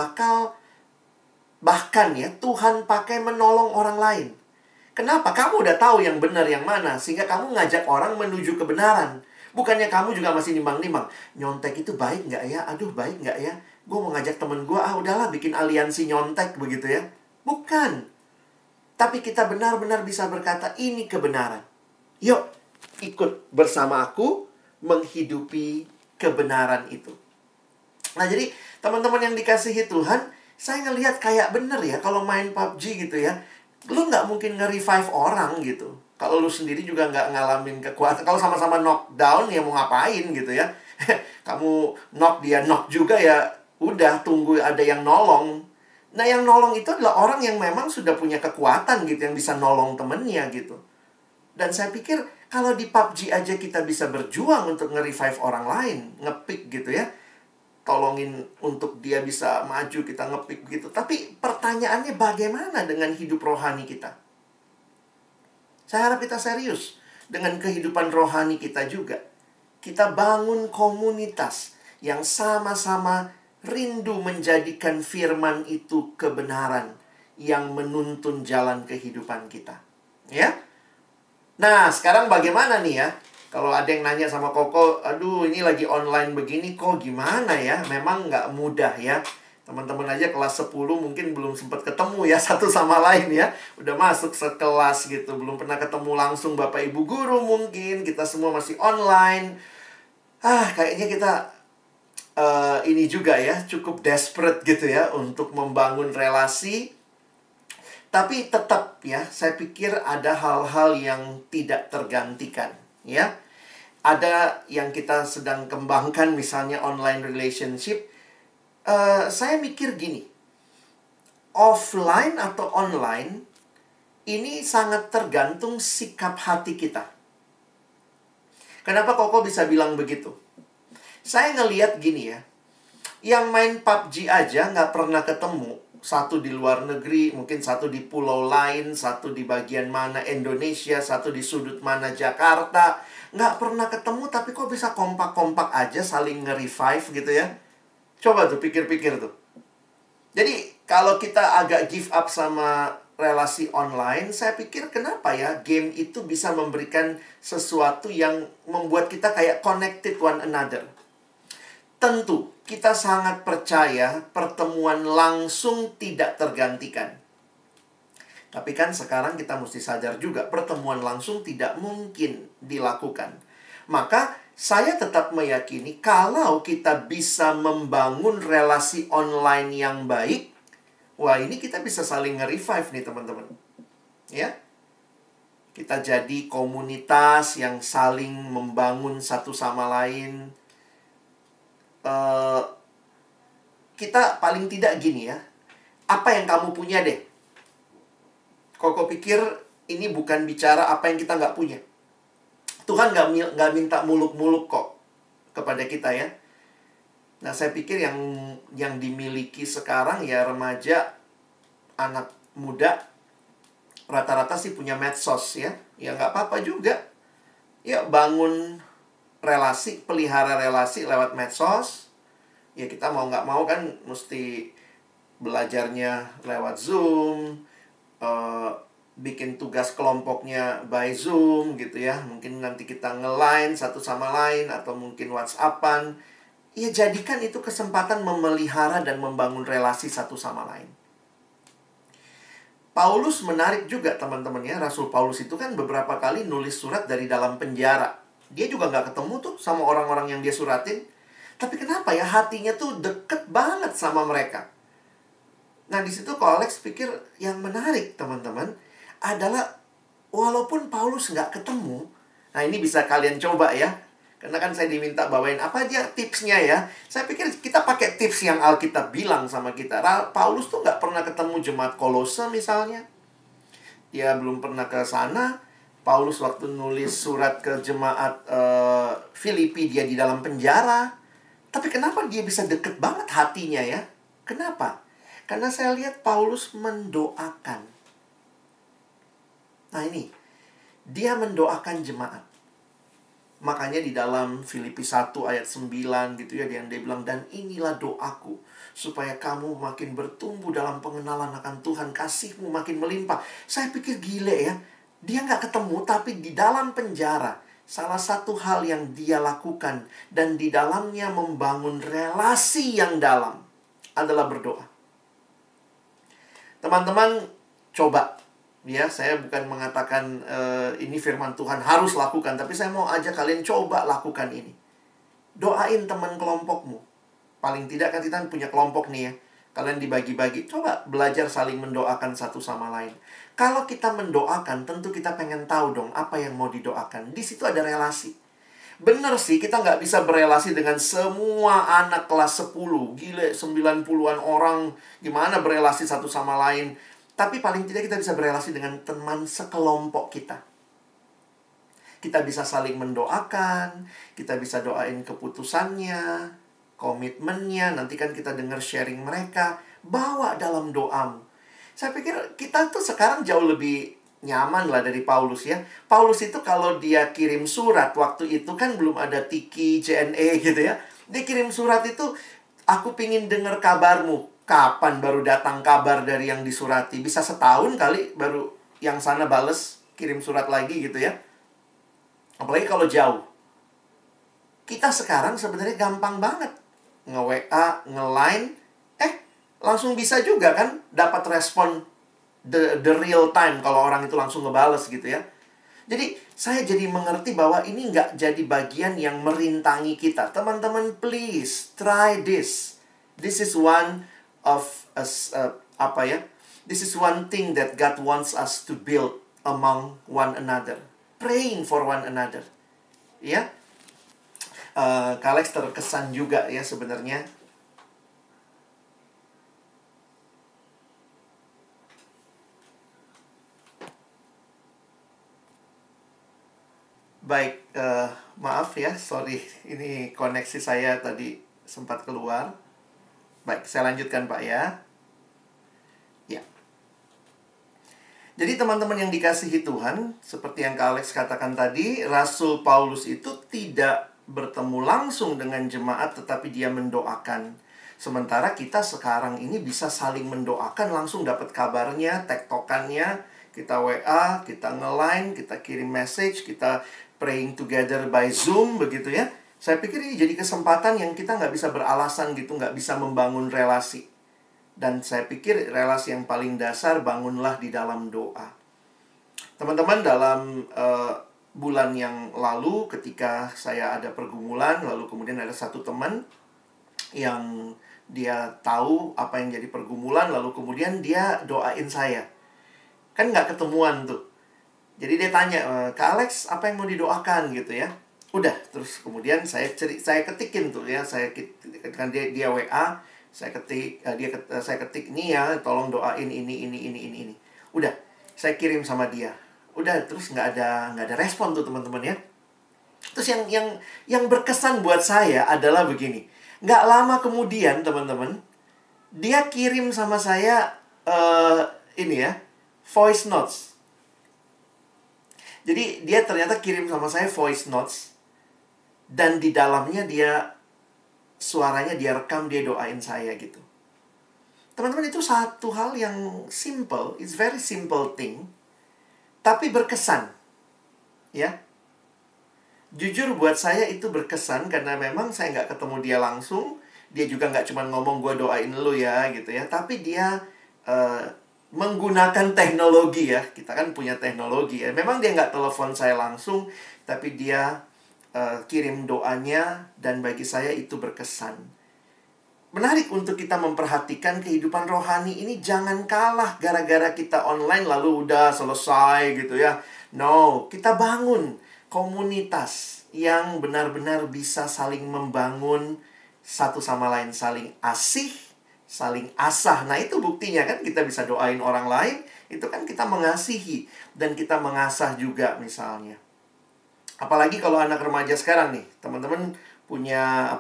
bahkan ya Tuhan pakai menolong orang lain. Kenapa? Kamu udah tahu yang benar yang mana, sehingga kamu ngajak orang menuju kebenaran. Bukannya kamu juga masih nimbang-nimbang, nyontek itu baik nggak ya? Aduh, baik nggak ya? Gue mau ngajak temen gue, udahlah bikin aliansi nyontek begitu ya. Bukan. Tapi kita benar-benar bisa berkata, ini kebenaran. Yuk, ikut bersama aku menghidupi kebenaran itu. Nah, jadi teman-teman yang dikasihi Tuhan, saya ngelihat kayak bener ya kalau main PUBG gitu ya. Lu nggak mungkin nge-revive orang gitu. Kalau lu sendiri juga nggak ngalamin kekuatan. Kalau sama-sama knockdown ya mau ngapain gitu ya. Kamu knock, dia knock juga ya. Udah, tunggu ada yang nolong. Nah, yang nolong itu adalah orang yang memang sudah punya kekuatan gitu. Yang bisa nolong temennya gitu. Dan saya pikir kalau di PUBG aja kita bisa berjuang untuk nge-revive orang lain. Nge-pick gitu ya. Tolongin untuk dia bisa maju, kita nge-pick gitu. Tapi pertanyaannya bagaimana dengan hidup rohani kita? Saya harap kita serius dengan kehidupan rohani kita juga. Kita bangun komunitas yang sama-sama rindu menjadikan firman itu kebenaran yang menuntun jalan kehidupan kita. Ya? Nah, sekarang bagaimana nih ya? Kalau ada yang nanya sama Koko, aduh ini lagi online begini, kok gimana ya? Memang nggak mudah ya. Teman-teman aja kelas 10 mungkin belum sempat ketemu ya satu sama lain ya. Udah masuk sekelas gitu, belum pernah ketemu langsung Bapak Ibu Guru mungkin. Kita semua masih online. Kayaknya kita ini juga ya, cukup desperate gitu ya untuk membangun relasi. Tapi tetap ya, saya pikir ada hal-hal yang tidak tergantikan ya. ada yang kita sedang kembangkan, misalnya online relationship. Saya mikir gini, offline atau online, ini sangat tergantung sikap hati kita. Kenapa Koko bisa bilang begitu? Saya ngeliat gini ya, yang main PUBG aja nggak pernah ketemu. Satu di luar negeri, mungkin satu di pulau lain, satu di bagian mana Indonesia, satu di sudut mana Jakarta. Nggak pernah ketemu, tapi kok bisa kompak-kompak aja saling nge-revive gitu ya. Coba tuh pikir-pikir tuh. Jadi kalau kita agak give up sama relasi online, saya pikir kenapa ya game itu bisa memberikan sesuatu yang membuat kita kayak connected one another. Tentu, kita sangat percaya pertemuan langsung tidak tergantikan. Tapi kan sekarang kita mesti sadar juga, pertemuan langsung tidak mungkin dilakukan. Maka, saya tetap meyakini kalau kita bisa membangun relasi online yang baik, wah ini kita bisa saling nge-revive nih teman-teman. Ya, kita jadi komunitas yang saling membangun satu sama lain. Kita paling tidak gini ya, apa yang kamu punya deh. Koko pikir ini bukan bicara apa yang kita nggak punya. Tuhan nggak minta muluk-muluk kok kepada kita ya. Nah saya pikir yang dimiliki sekarang ya remaja, anak muda, rata-rata sih punya medsos ya. Ya nggak apa-apa juga. Ya bangun relasi, pelihara relasi lewat medsos. Ya kita mau nggak mau kan mesti belajarnya lewat Zoom, bikin tugas kelompoknya by Zoom gitu ya. Mungkin nanti kita nge-line satu sama lain atau mungkin WhatsAppan. Ya jadikan itu kesempatan memelihara dan membangun relasi satu sama lain. Paulus menarik juga teman-teman ya. Rasul Paulus itu kan beberapa kali nulis surat dari dalam penjara. Dia juga nggak ketemu tuh sama orang-orang yang dia suratin. Tapi kenapa ya hatinya tuh deket banget sama mereka. Nah di situ kalau Alex pikir yang menarik teman-teman adalah walaupun Paulus nggak ketemu. Nah ini bisa kalian coba ya. Karena kan saya diminta bawain apa aja tipsnya ya. Saya pikir kita pakai tips yang Alkitab bilang sama kita. Paulus tuh nggak pernah ketemu jemaat Kolose misalnya. Dia belum pernah ke sana. Paulus waktu nulis surat ke jemaat Filipi, dia di dalam penjara. Tapi kenapa dia bisa deket banget hatinya ya? Kenapa? Karena saya lihat Paulus mendoakan. Nah ini, dia mendoakan jemaat. Makanya di dalam Filipi 1 ayat 9 gitu ya, yang dia bilang, dan inilah doaku, supaya kamu makin bertumbuh dalam pengenalan akan Tuhan, kasihmu makin melimpah. Saya pikir gile ya. Dia nggak ketemu, tapi di dalam penjara, salah satu hal yang dia lakukan, dan di dalamnya membangun relasi yang dalam, adalah berdoa. Teman-teman, coba. Ya, saya bukan mengatakan ini firman Tuhan harus lakukan, tapi saya mau ajak kalian coba lakukan ini. Doain teman kelompokmu. Paling tidak kan kita punya kelompok nih ya. Kalian dibagi-bagi. Coba belajar saling mendoakan satu sama lain. Kalau kita mendoakan, tentu kita pengen tahu dong apa yang mau didoakan. Di situ ada relasi. Bener sih, kita nggak bisa berelasi dengan semua anak kelas 10. Gile, 90-an orang. Gimana berelasi satu sama lain. Tapi paling tidak kita bisa berelasi dengan teman sekelompok kita. Kita bisa saling mendoakan. Kita bisa doain keputusannya, komitmennya. Nanti kan kita dengar sharing mereka. Bawa dalam doamu. Saya pikir kita tuh sekarang jauh lebih nyaman lah dari Paulus ya. Paulus itu kalau dia kirim surat waktu itu kan belum ada Tiki, JNE gitu ya. Dia kirim surat itu, aku pingin dengar kabarmu. Kapan baru datang kabar dari yang disurati? Bisa setahun kali baru yang sana bales, kirim surat lagi gitu ya. Apalagi kalau jauh. Kita sekarang sebenarnya gampang banget. Nge-WA, nge-line, langsung bisa juga kan dapat respon the real time kalau orang itu langsung ngebales gitu ya. Jadi saya jadi mengerti bahwa ini nggak jadi bagian yang merintangi kita. Teman-teman please try this. This is one of us, This is one thing that God wants us to build among one another. Praying for one another. Ya. Kak Alex terkesan juga ya sebenarnya. Baik, maaf ya, sorry. Ini koneksi saya tadi sempat keluar. Baik, saya lanjutkan Pak ya. Ya. Jadi teman-teman yang dikasihi Tuhan, seperti yang Kak Alex katakan tadi, Rasul Paulus itu tidak bertemu langsung dengan jemaat, tetapi dia mendoakan. Sementara kita sekarang ini bisa saling mendoakan, langsung dapat kabarnya, tektokannya, kita WA, kita nge-line, kita kirim message, kita praying together by Zoom, begitu ya. Saya pikir ini jadi kesempatan yang kita nggak bisa beralasan gitu, nggak bisa membangun relasi. Dan saya pikir relasi yang paling dasar, bangunlah di dalam doa. Teman-teman, dalam bulan yang lalu ketika saya ada pergumulan, lalu kemudian ada satu teman yang dia tahu apa yang jadi pergumulan, lalu kemudian dia doain saya. Kan nggak ketemuan tuh. Jadi dia tanya, Kak Alex, apa yang mau didoakan gitu ya? Udah, terus kemudian saya ketikin tuh ya, kan dia WA, saya ketik nih ya, tolong doain ini. Udah, saya kirim sama dia. Udah, terus nggak ada respon tuh teman-teman ya. Terus yang berkesan buat saya adalah begini. Nggak lama kemudian teman-teman, dia kirim sama saya ini ya, voice notes. Jadi dia ternyata kirim sama saya voice notes, dan di dalamnya suaranya dia rekam, dia doain saya gitu. Teman-teman, itu satu hal yang simple, it's very simple thing, tapi berkesan. Ya. Jujur buat saya itu berkesan karena memang saya nggak ketemu dia langsung. Dia juga nggak cuma ngomong gue doain lu ya gitu ya, tapi dia menggunakan teknologi ya. Kita kan punya teknologi ya. Memang dia nggak telepon saya langsung, tapi dia kirim doanya, dan bagi saya itu berkesan. Menarik untuk kita memperhatikan kehidupan rohani ini jangan kalah gara-gara kita online lalu udah selesai gitu ya. No, kita bangun komunitas yang benar-benar bisa saling membangun satu sama lain, saling asih, saling asah. Nah, itu buktinya kan kita bisa doain orang lain, itu kan kita mengasihi dan kita mengasah juga misalnya. Apalagi kalau anak remaja sekarang nih, teman-teman punya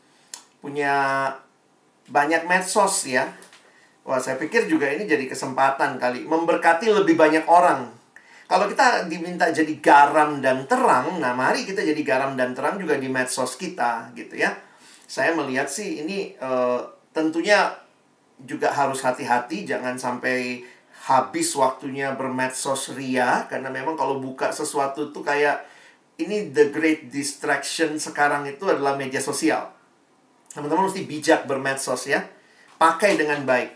punya banyak medsos ya. Wah, saya pikir juga ini jadi kesempatan kali memberkati lebih banyak orang. Kalau kita diminta jadi garam dan terang, nah mari kita jadi garam dan terang juga di medsos kita gitu ya. Saya melihat sih ini tentunya juga harus hati-hati, jangan sampai habis waktunya bermedsos ria, karena memang kalau buka sesuatu tuh kayak ini the great distraction sekarang itu adalah media sosial. Teman-teman mesti bijak bermedsos ya, pakai dengan baik.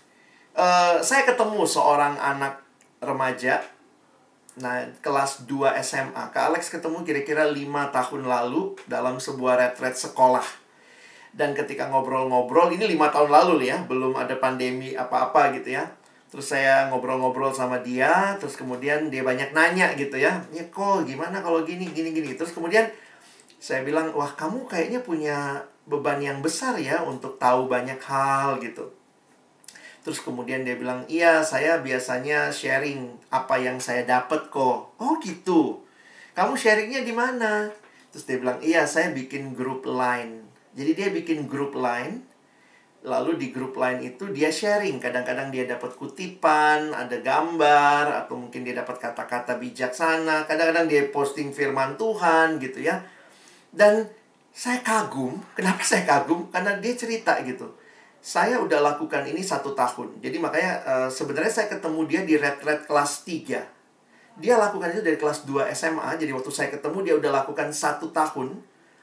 Saya ketemu seorang anak remaja, nah kelas 2 SMA. Kak Alex ketemu kira-kira 5 tahun lalu dalam sebuah retret sekolah. Dan ketika ngobrol-ngobrol, ini 5 tahun lalu ya, belum ada pandemi apa-apa gitu ya. Terus saya ngobrol-ngobrol sama dia, terus kemudian dia banyak nanya gitu ya. Ya kok gimana kalau gini. Terus kemudian saya bilang, wah kamu kayaknya punya beban yang besar ya untuk tahu banyak hal gitu. Terus kemudian dia bilang, iya saya biasanya sharing apa yang saya dapat kok. Oh gitu, kamu sharingnya di mana? Terus dia bilang, iya saya bikin grup Line. Jadi dia bikin grup Line, lalu di grup Line itu dia sharing. Kadang-kadang dia dapat kutipan, ada gambar, atau mungkin dia dapat kata-kata bijaksana. Kadang-kadang dia posting firman Tuhan gitu ya. Dan saya kagum. Kenapa saya kagum? Karena dia cerita gitu. Saya udah lakukan ini 1 tahun. Jadi makanya sebenarnya saya ketemu dia di retret kelas 3. Dia lakukan itu dari kelas 2 SMA. Jadi waktu saya ketemu dia udah lakukan 1 tahun.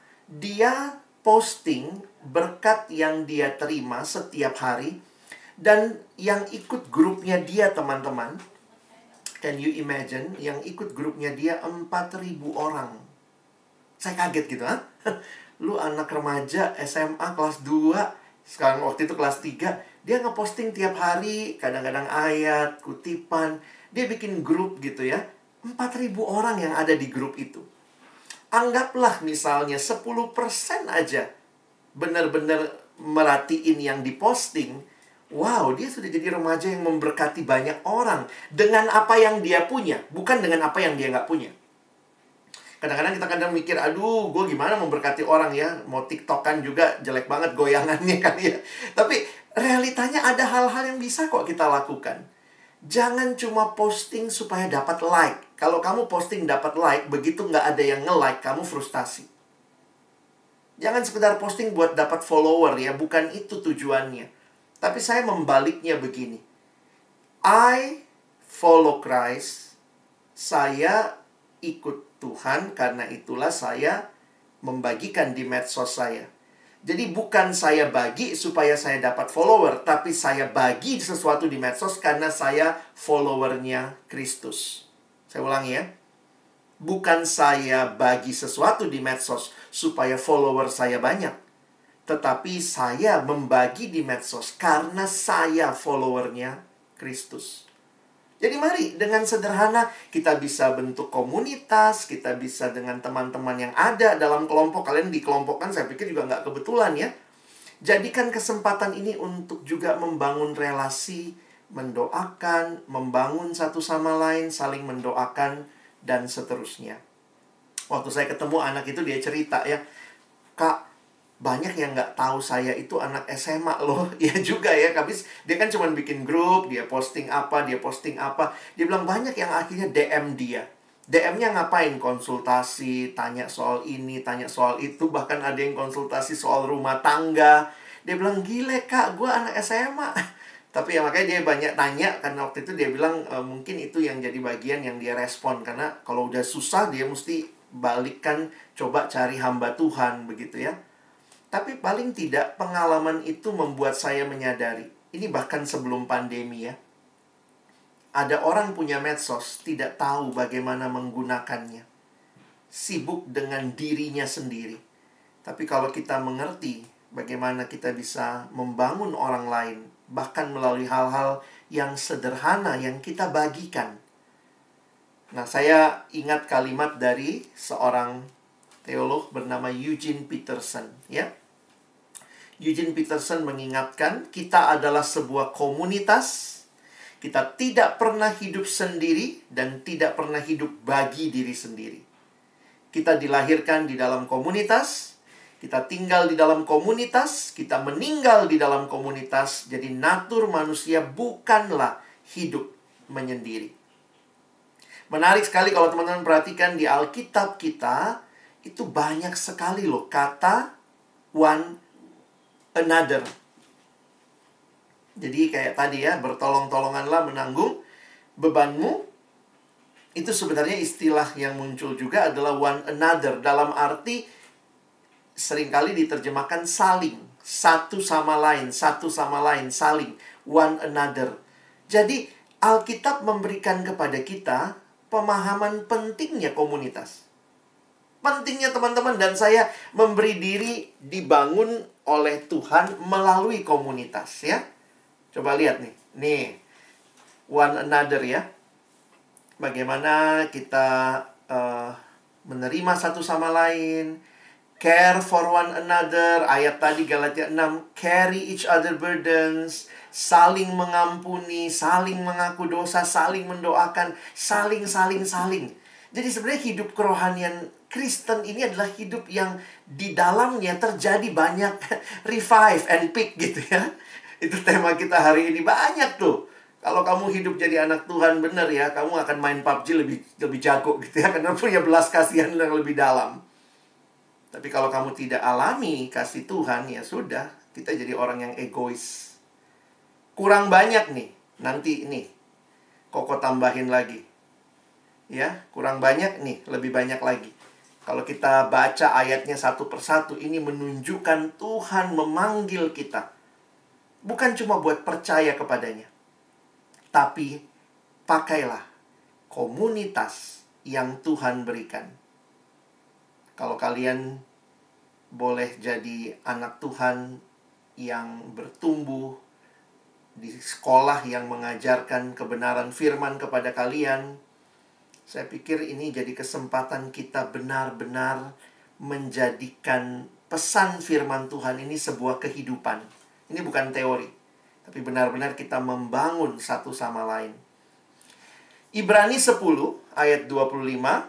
Dia posting berkat yang dia terima setiap hari. Dan yang ikut grupnya dia teman-teman, can you imagine? Yang ikut grupnya dia 4.000 orang. Saya kaget gitu, ha? Lu anak remaja SMA kelas 2, sekarang waktu itu kelas 3, dia ngeposting tiap hari, kadang-kadang ayat, kutipan. Dia bikin grup gitu ya. 4.000 orang yang ada di grup itu. Anggaplah misalnya 10% aja benar-benar merhatiin yang diposting. Wow, dia sudah jadi remaja yang memberkati banyak orang dengan apa yang dia punya, bukan dengan apa yang dia nggak punya. Kadang-kadang kita kadang mikir, aduh, gue gimana memberkati orang ya. Mau TikTokan juga jelek banget goyangannya kan ya. Tapi realitanya ada hal-hal yang bisa kok kita lakukan. Jangan cuma posting supaya dapat like. Kalau kamu posting dapat like, begitu nggak ada yang nge-like, kamu frustasi. Jangan sekedar posting buat dapat follower ya, bukan itu tujuannya. Tapi saya membaliknya begini. I follow Christ. Saya ikut Tuhan, karena itulah saya membagikan di medsos saya. Jadi bukan saya bagi supaya saya dapat follower, tapi saya bagi sesuatu di medsos karena saya followernya Kristus. Saya ulangi ya. Bukan saya bagi sesuatu di medsos supaya follower saya banyak, tetapi saya membagi di medsos karena saya followernya Kristus. Jadi mari dengan sederhana kita bisa bentuk komunitas, kita bisa dengan teman-teman yang ada dalam kelompok. Kalian dikelompokkan saya pikir juga nggak kebetulan ya. Jadikan kesempatan ini untuk juga membangun relasi, mendoakan, membangun satu sama lain, saling mendoakan, dan seterusnya. Waktu saya ketemu anak itu dia cerita ya, Kak, banyak yang nggak tahu saya itu anak SMA loh. Ya juga ya, habis dia kan cuma bikin grup, dia posting apa. Dia bilang banyak yang akhirnya DM dia. DM-nya ngapain? Konsultasi, tanya soal ini, tanya soal itu. Bahkan ada yang konsultasi soal rumah tangga. Dia bilang, gile kak, gue anak SMA. Tapi ya makanya dia banyak tanya. Karena waktu itu dia bilang mungkin itu yang jadi bagian yang dia respon. Karena kalau udah susah dia mesti balikkan, coba cari hamba Tuhan begitu ya. Tapi paling tidak pengalaman itu membuat saya menyadari. Ini bahkan sebelum pandemi ya. Ada orang punya medsos, tidak tahu bagaimana menggunakannya. Sibuk dengan dirinya sendiri. Tapi kalau kita mengerti bagaimana kita bisa membangun orang lain, bahkan melalui hal-hal yang sederhana yang kita bagikan. Nah, saya ingat kalimat dari seorang teolog bernama Eugene Peterson ya. Eugene Peterson mengingatkan, kita adalah sebuah komunitas. Kita tidak pernah hidup sendiri dan tidak pernah hidup bagi diri sendiri. Kita dilahirkan di dalam komunitas, kita tinggal di dalam komunitas, kita meninggal di dalam komunitas. Jadi natur manusia bukanlah hidup menyendiri. Menarik sekali kalau teman-teman perhatikan di Alkitab kita, itu banyak sekali loh kata one another. Jadi kayak tadi ya, bertolong-tolonganlah menanggung bebanmu. Itu sebenarnya istilah yang muncul juga adalah one another. Dalam arti seringkali diterjemahkan saling. Satu sama lain, saling. One another. Jadi Alkitab memberikan kepada kita pemahaman pentingnya komunitas. Pentingnya teman-teman dan saya memberi diri dibangun oleh Tuhan melalui komunitas ya. Coba lihat nih. Nih, one another ya. Bagaimana kita menerima satu sama lain. Care for one another. Ayat tadi Galatia 6. Carry each other burdens. Saling mengampuni. Saling mengaku dosa. Saling mendoakan. Saling. Jadi sebenarnya hidup kerohanian Kristen ini adalah hidup yang di dalamnya terjadi banyak revive and pick gitu ya. Itu tema kita hari ini. Banyak tuh. Kalau kamu hidup jadi anak Tuhan benar ya, kamu akan main PUBG lebih jago gitu ya. Karena punya belas kasihan yang lebih dalam. Tapi kalau kamu tidak alami kasih Tuhan, ya sudah. Kita jadi orang yang egois. Kurang banyak nih. Nanti nih, Koko tambahin lagi. Ya, kurang banyak nih, lebih banyak lagi. Kalau kita baca ayatnya satu persatu, ini menunjukkan Tuhan memanggil kita. Bukan cuma buat percaya kepadanya. Tapi pakailah komunitas yang Tuhan berikan. Kalau kalian boleh jadi anak Tuhan yang bertumbuh di sekolah yang mengajarkan kebenaran firman kepada kalian, Saya pikir ini jadi kesempatan kita benar-benar menjadikan pesan firman Tuhan ini sebuah kehidupan. Ini bukan teori, tapi benar-benar kita membangun satu sama lain. Ibrani 10 ayat 25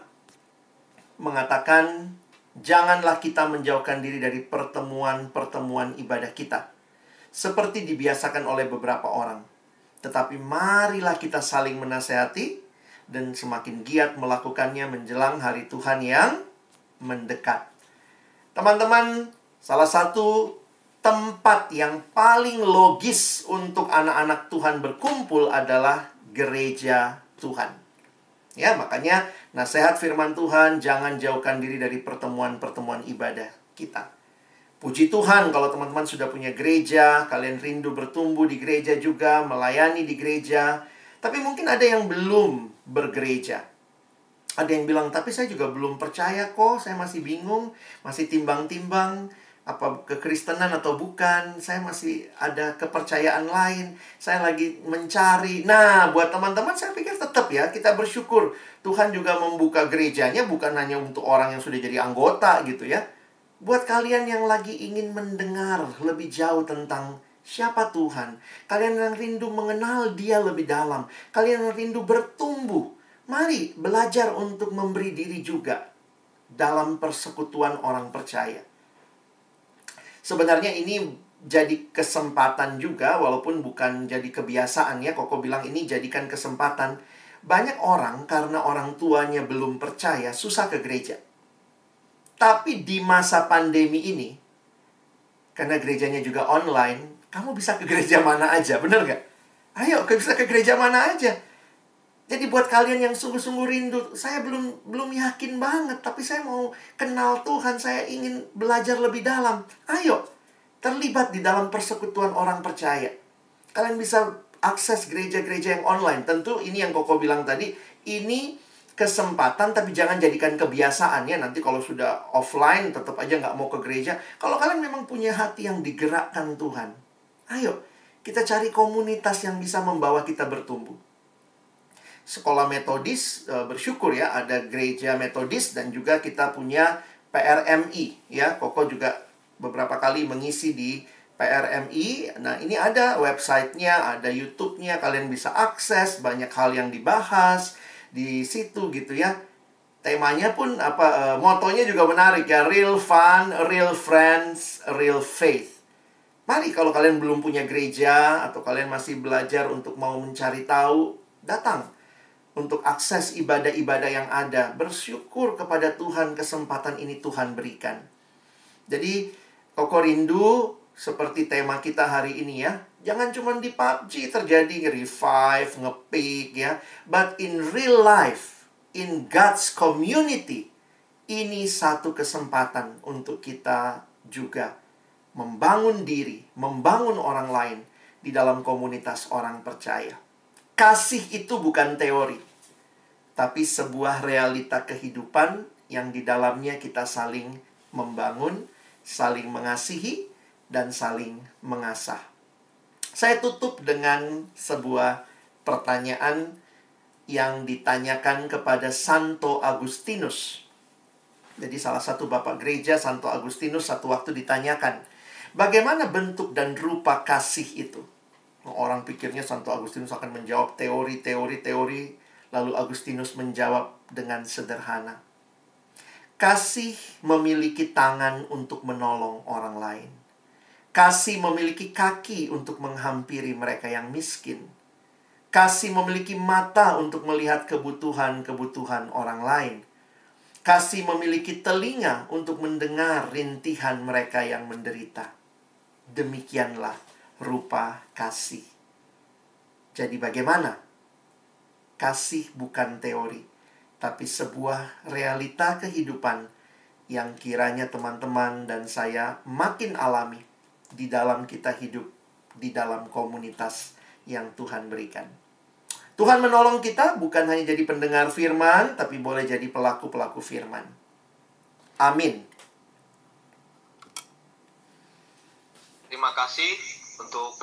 mengatakan, janganlah kita menjauhkan diri dari pertemuan-pertemuan ibadah kita, seperti dibiasakan oleh beberapa orang. Tetapi marilah kita saling menasehati, dan semakin giat melakukannya menjelang hari Tuhan yang mendekat. Teman-teman, salah satu tempat yang paling logis untuk anak-anak Tuhan berkumpul adalah gereja Tuhan. Ya, makanya nasihat firman Tuhan, jangan jauhkan diri dari pertemuan-pertemuan ibadah kita. Puji Tuhan kalau teman-teman sudah punya gereja, kalian rindu bertumbuh di gereja juga, melayani di gereja. Tapi mungkin ada yang belum bergereja. Ada yang bilang, tapi saya juga belum percaya kok, saya masih bingung, masih timbang-timbang, apa kekristenan atau bukan, saya masih ada kepercayaan lain, saya lagi mencari. Nah, buat teman-teman saya pikir tetap ya, kita bersyukur Tuhan juga membuka gerejanya bukan hanya untuk orang yang sudah jadi anggota gitu ya. Buat kalian yang lagi ingin mendengar lebih jauh tentang siapa Tuhan, kalian yang rindu mengenal Dia lebih dalam, kalian yang rindu bertumbuh, mari belajar untuk memberi diri juga dalam persekutuan orang percaya. Sebenarnya ini jadi kesempatan juga, walaupun bukan jadi kebiasaan ya. Koko bilang ini jadikan kesempatan. Banyak orang karena orang tuanya belum percaya, susah ke gereja. Tapi di masa pandemi ini, karena gerejanya juga online, kamu bisa ke gereja mana aja, bener gak? Ayo, bisa ke gereja mana aja. Jadi buat kalian yang sungguh-sungguh rindu, saya belum yakin banget, tapi saya mau kenal Tuhan, saya ingin belajar lebih dalam. Ayo, terlibat di dalam persekutuan orang percaya. Kalian bisa akses gereja-gereja yang online. Tentu ini yang Koko bilang tadi, ini kesempatan tapi jangan jadikan kebiasaan ya. Nanti kalau sudah offline tetap aja nggak mau ke gereja. Kalau kalian memang punya hati yang digerakkan Tuhan, ayo, kita cari komunitas yang bisa membawa kita bertumbuh. Sekolah Metodis, bersyukur ya ada gereja Metodis dan juga kita punya PRMI ya. Koko juga beberapa kali mengisi di PRMI. Nah, ini ada websitenya, ada YouTube-nya, kalian bisa akses banyak hal yang dibahas di situ gitu ya. Temanya pun motonya juga menarik ya, real fun, real friends, real faith. Mari kalau kalian belum punya gereja atau kalian masih belajar untuk mau mencari tahu, datang untuk akses ibadah-ibadah yang ada. Bersyukur kepada Tuhan kesempatan ini Tuhan berikan. Jadi, Koko rindu seperti tema kita hari ini ya. Jangan cuma di PUBG terjadi revive, nge-peak ya. But in real life, in God's community, ini satu kesempatan untuk kita juga membangun diri, membangun orang lain di dalam komunitas orang percaya. Kasih itu bukan teori, tapi sebuah realita kehidupan yang di dalamnya kita saling membangun, saling mengasihi, dan saling mengasah. Saya tutup dengan sebuah pertanyaan yang ditanyakan kepada Santo Agustinus. Jadi salah satu bapak gereja, Santo Agustinus, satu waktu ditanyakan, bagaimana bentuk dan rupa kasih itu? Orang pikirnya Santo Agustinus akan menjawab teori. Lalu Agustinus menjawab dengan sederhana. Kasih memiliki tangan untuk menolong orang lain. Kasih memiliki kaki untuk menghampiri mereka yang miskin. Kasih memiliki mata untuk melihat kebutuhan-kebutuhan orang lain. Kasih memiliki telinga untuk mendengar rintihan mereka yang menderita. Demikianlah rupa kasih. Jadi bagaimana? Kasih bukan teori, tapi sebuah realita kehidupan yang kiranya teman-teman dan saya makin alami di dalam kita hidup di dalam komunitas yang Tuhan berikan. Tuhan menolong kita bukan hanya jadi pendengar firman, tapi boleh jadi pelaku-pelaku firman. Amin. Terima kasih untuk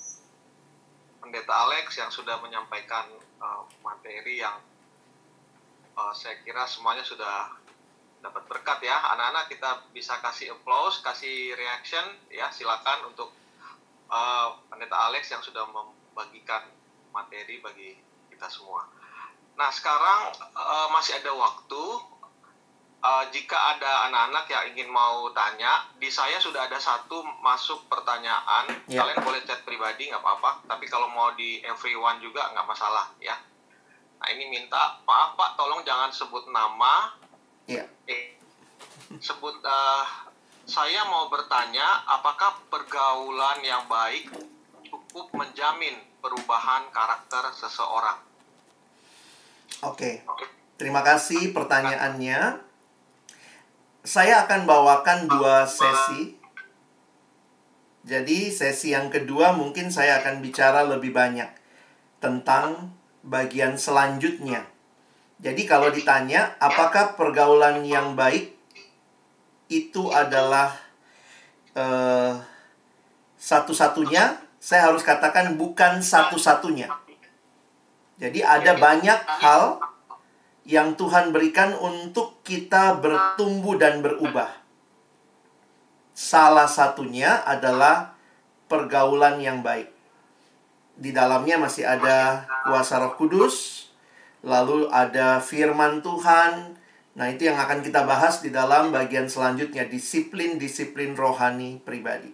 Pendeta Alex yang sudah menyampaikan materi yang saya kira semuanya sudah dapat berkat ya. Anak-anak kita bisa kasih applause, kasih reaction ya. Silakan untuk Pendeta Alex yang sudah membagikan materi bagi kita semua. Nah, sekarang masih ada waktu. Jika ada anak-anak yang ingin mau tanya, di saya sudah ada satu masuk pertanyaan. Ya. Kalian boleh chat pribadi, nggak apa-apa. Tapi kalau mau di everyone juga nggak masalah ya. Nah, ini minta, maaf Pak, tolong jangan sebut nama. Ya. Sebut, saya mau bertanya, apakah pergaulan yang baik cukup menjamin perubahan karakter seseorang? Oke. Terima kasih pertanyaannya. Saya akan bawakan 2 sesi. Jadi sesi yang kedua mungkin saya akan bicara lebih banyak tentang bagian selanjutnya. Jadi kalau ditanya apakah pergaulan yang baik itu adalah satu-satunya, saya harus katakan bukan satu-satunya. Jadi ada banyak hal yang Tuhan berikan untuk kita bertumbuh dan berubah. Salah satunya adalah pergaulan yang baik. Di dalamnya masih ada kuasa Roh Kudus, lalu ada firman Tuhan. Nah, itu yang akan kita bahas di dalam bagian selanjutnya, disiplin-disiplin rohani pribadi.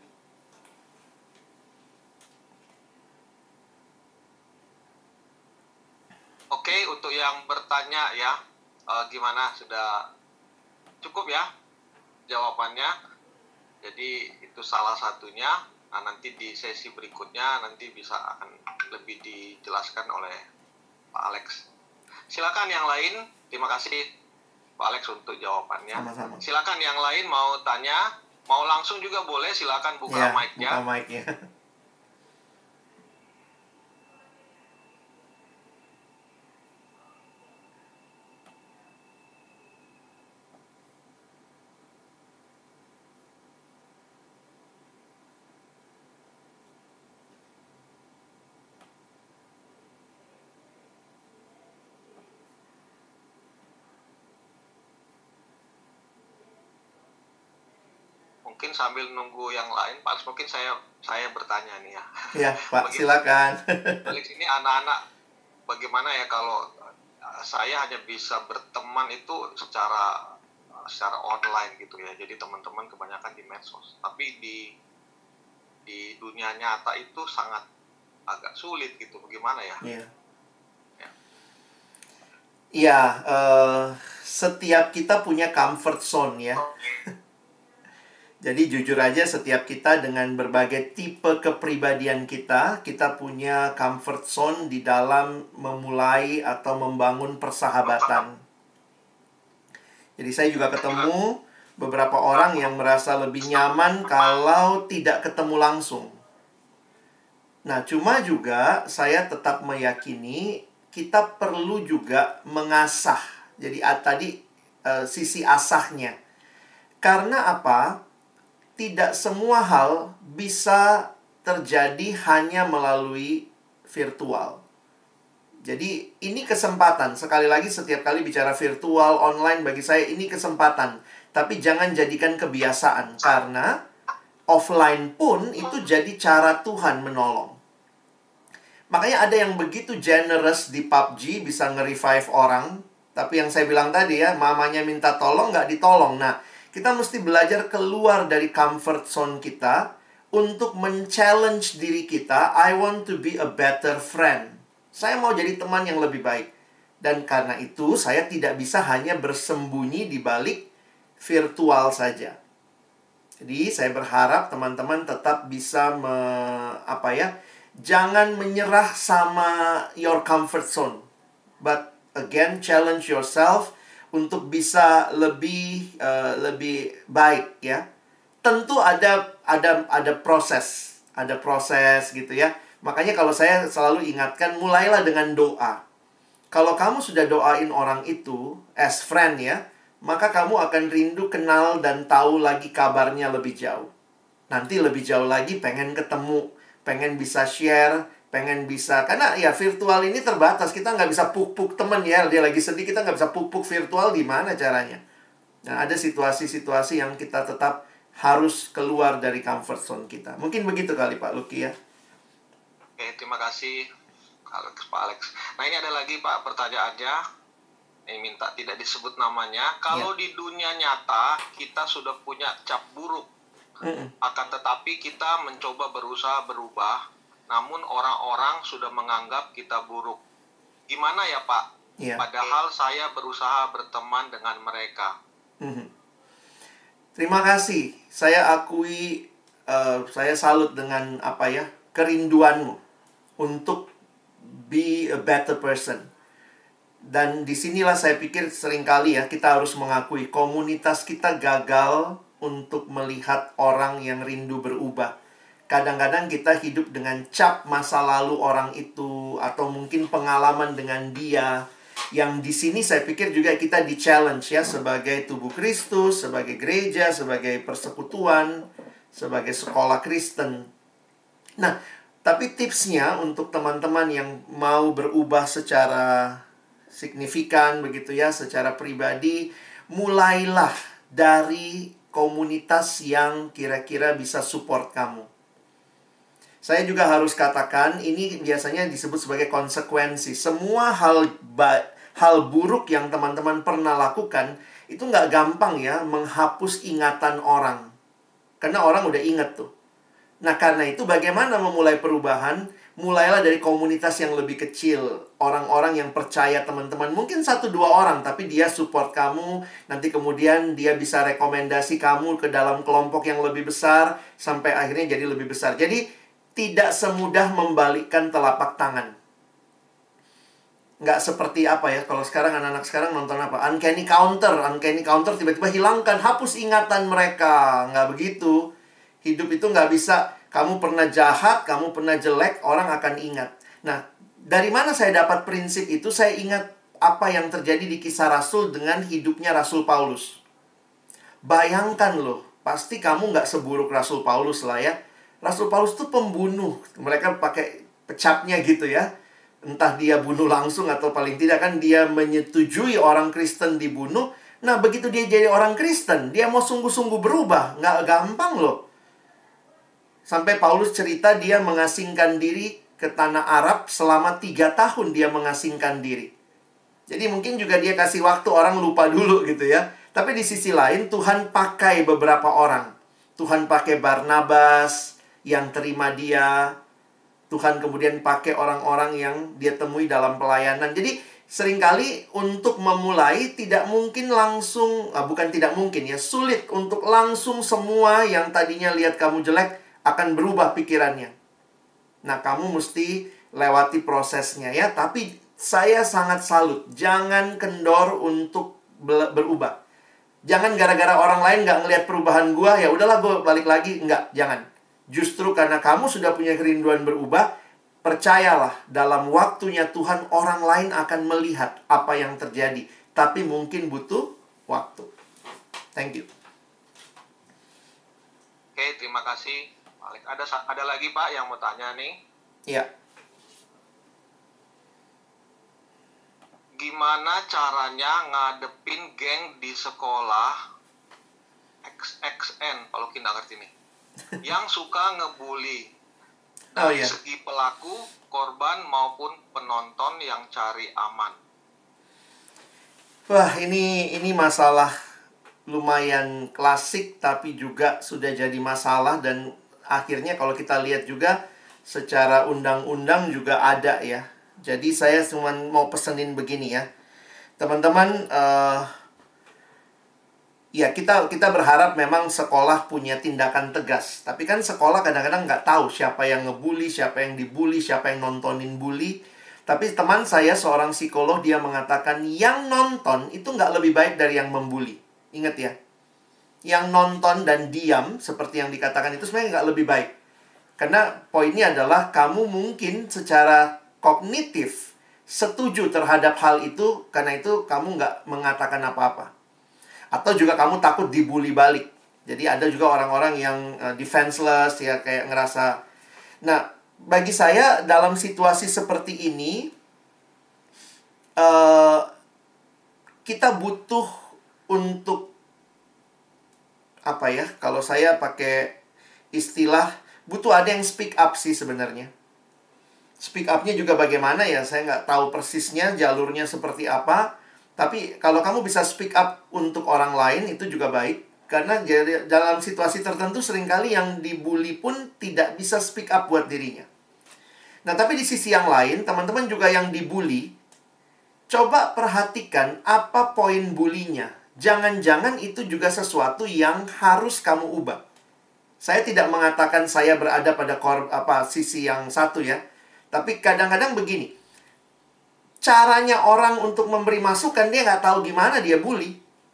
Oke, untuk yang bertanya ya, gimana, sudah cukup ya jawabannya? Jadi itu salah satunya. Nah, nanti di sesi berikutnya nanti bisa akan lebih dijelaskan oleh Pak Alex. Silakan yang lain. Terima kasih Pak Alex untuk jawabannya. Sama-sama. Silakan yang lain mau tanya, mau langsung juga boleh. Silakan buka mic-nya. Buka mic-nya. Mungkin sambil nunggu yang lain, Pak, mungkin saya bertanya nih ya. Ya, Pak, silakan. Alex, ini anak-anak bagaimana ya kalau saya hanya bisa berteman itu secara online gitu ya. Jadi teman-teman kebanyakan di medsos. Tapi di dunia nyata itu sangat agak sulit gitu. Bagaimana ya? Iya. Ya, setiap kita punya comfort zone ya. Jadi jujur aja setiap kita dengan berbagai tipe kepribadian kita punya comfort zone di dalam memulai atau membangun persahabatan. Jadi saya juga ketemu beberapa orang yang merasa lebih nyaman kalau tidak ketemu langsung. Nah, cuma juga saya tetap meyakini kita perlu juga mengasah. Jadi tadi sisi asahnya. Karena apa? Tidak semua hal bisa terjadi hanya melalui virtual. Jadi ini kesempatan. Sekali lagi setiap kali bicara virtual, online, bagi saya ini kesempatan. Tapi jangan jadikan kebiasaan. Karena offline pun itu jadi cara Tuhan menolong. Makanya ada yang begitu generous di PUBG, bisa nge-revive orang. Tapi yang saya bilang tadi ya, mamanya minta tolong, nggak ditolong. Nah, kita mesti belajar keluar dari comfort zone kita untuk men-challenge diri kita. I want to be a better friend. Saya mau jadi teman yang lebih baik. Dan karena itu, saya tidak bisa hanya bersembunyi di balik virtual saja. Jadi, saya berharap teman-teman tetap bisa jangan menyerah sama your comfort zone. But again, challenge yourself untuk bisa lebih baik ya. Tentu ada proses gitu ya. Makanya kalau saya selalu ingatkan, mulailah dengan doa. Kalau kamu sudah doain orang itu as friend ya, maka kamu akan rindu kenal dan tahu lagi kabarnya lebih jauh. Nanti lebih jauh lagi pengen ketemu, pengen bisa share pengen bisa, karena ya virtual ini terbatas, kita nggak bisa puk-puk temen ya, dia lagi sedih kita nggak bisa puk-puk virtual, gimana caranya? Nah, ada situasi-situasi yang kita tetap harus keluar dari comfort zone kita. Mungkin begitu kali Pak Lucky ya. Oke, terima kasih Pak Alex. Nah, ini ada lagi Pak pertanyaannya. Ini minta tidak disebut namanya. Kalau di dunia nyata kita sudah punya cap buruk, akan tetapi kita mencoba berusaha berubah, namun orang-orang sudah menganggap kita buruk. Gimana ya Pak? Padahal saya berusaha berteman dengan mereka. Terima kasih. Saya akui, saya salut dengan kerinduanmu untuk be a better person. Dan disinilah saya pikir seringkali ya kita harus mengakui komunitas kita gagal untuk melihat orang yang rindu berubah. Kadang-kadang kita hidup dengan cap masa lalu orang itu, atau mungkin pengalaman dengan dia. Yang di sini saya pikir juga kita di-challenge ya, sebagai tubuh Kristus, sebagai gereja, sebagai persekutuan, sebagai sekolah Kristen. Nah, tapi tipsnya untuk teman-teman yang mau berubah secara signifikan begitu ya, secara pribadi, mulailah dari komunitas yang kira-kira bisa support kamu. Saya juga harus katakan, ini biasanya disebut sebagai konsekuensi. Semua hal buruk yang teman-teman pernah lakukan, itu nggak gampang ya menghapus ingatan orang. Karena orang udah ingat tuh. Nah, karena itu bagaimana memulai perubahan? Mulailah dari komunitas yang lebih kecil. Orang-orang yang percaya teman-teman. Mungkin 1-2 orang, tapi dia support kamu. Nanti kemudian dia bisa rekomendasi kamu ke dalam kelompok yang lebih besar. Sampai akhirnya jadi lebih besar. Jadi tidak semudah membalikkan telapak tangan. Nggak seperti apa ya, kalau sekarang anak-anak sekarang nonton apa? Uncanny Counter tiba-tiba hilangkan, hapus ingatan mereka. Nggak begitu. Hidup itu nggak bisa, kamu pernah jahat, kamu pernah jelek, orang akan ingat. Nah, dari mana saya dapat prinsip itu? Saya ingat apa yang terjadi di Kisah Rasul dengan hidupnya Rasul Paulus. Bayangkan loh, pasti kamu nggak seburuk Rasul Paulus lah ya. Rasul Paulus itu pembunuh. Mereka pakai pecapnya gitu ya. Entah dia bunuh langsung atau paling tidak kan dia menyetujui orang Kristen dibunuh. Nah, begitu dia jadi orang Kristen, dia mau sungguh-sungguh berubah. Nggak gampang loh. Sampai Paulus cerita dia mengasingkan diri ke tanah Arab selama 3 tahun dia mengasingkan diri. Jadi mungkin juga dia kasih waktu orang lupa dulu gitu ya. Tapi di sisi lain Tuhan pakai beberapa orang. Tuhan pakai Barnabas yang terima dia. Tuhan kemudian pakai orang-orang yang dia temui dalam pelayanan. Jadi seringkali untuk memulai tidak mungkin langsung, bukan tidak mungkin ya, sulit untuk langsung semua yang tadinya lihat kamu jelek akan berubah pikirannya. Nah, kamu mesti lewati prosesnya ya. Tapi saya sangat salut, jangan kendor untuk berubah. Jangan gara-gara orang lain nggak ngelihat perubahan gua, ya udahlah gue balik lagi. Enggak, jangan. Justru karena kamu sudah punya kerinduan berubah, percayalah dalam waktunya Tuhan orang lain akan melihat apa yang terjadi. Tapi mungkin butuh waktu. Thank you. Oke, terima kasih Pak Alex. Ada lagi Pak yang mau tanya nih. Iya. Gimana caranya ngadepin geng di sekolah XXN, kalau kita ngerti nih, yang suka ngebully dari segi pelaku, korban maupun penonton yang cari aman? Wah, ini masalah lumayan klasik tapi juga sudah jadi masalah. Dan akhirnya kalau kita lihat juga secara undang-undang juga ada ya. Jadi saya cuma mau pesenin begini ya, teman-teman. Ya, kita berharap memang sekolah punya tindakan tegas. Tapi kan sekolah kadang-kadang nggak tahu siapa yang ngebully, siapa yang dibully, siapa yang nontonin bully. Tapi teman saya seorang psikolog, dia mengatakan yang nonton itu nggak lebih baik dari yang membuli. Ingat ya, yang nonton dan diam seperti yang dikatakan itu sebenarnya nggak lebih baik. Karena poinnya adalah kamu mungkin secara kognitif setuju terhadap hal itu, karena itu kamu nggak mengatakan apa-apa. Atau juga kamu takut dibully balik. Jadi ada juga orang-orang yang defenseless ya, kayak ngerasa. Nah, bagi saya dalam situasi seperti ini, eh, kita butuh untuk apa ya? Kalau saya pakai istilah, butuh ada yang speak up sih sebenarnya. Speak up-nya juga bagaimana ya, saya nggak tahu persisnya jalurnya seperti apa. Tapi kalau kamu bisa speak up untuk orang lain, itu juga baik. Karena dalam situasi tertentu seringkali yang dibully pun tidak bisa speak up buat dirinya. Nah, tapi di sisi yang lain, teman-teman juga yang dibully, coba perhatikan apa poin bulinya. Jangan-jangan itu juga sesuatu yang harus kamu ubah. Saya tidak mengatakan saya berada pada sisi yang satu ya. Tapi kadang-kadang begini. Caranya orang untuk memberi masukan, dia nggak tahu gimana dia bully.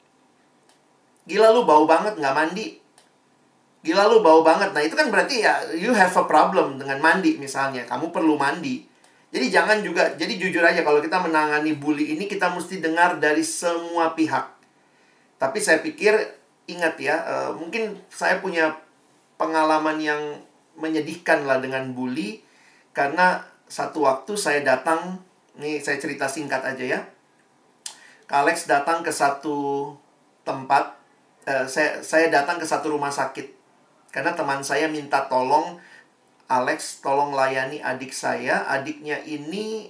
Gila lu bau banget nggak mandi. Gila lu bau banget. Nah itu kan berarti ya you have a problem dengan mandi misalnya. Kamu perlu mandi. Jadi jangan juga, jadi jujur aja kalau kita menangani bully ini kita mesti dengar dari semua pihak. Tapi saya pikir ingat ya, mungkin saya punya pengalaman yang menyedihkan lah dengan bully. Karena satu waktu saya datang, nih saya cerita singkat aja ya. Kak Alex datang ke satu tempat, saya datang ke satu rumah sakit. Karena teman saya minta tolong, Alex tolong layani adik saya. Adiknya ini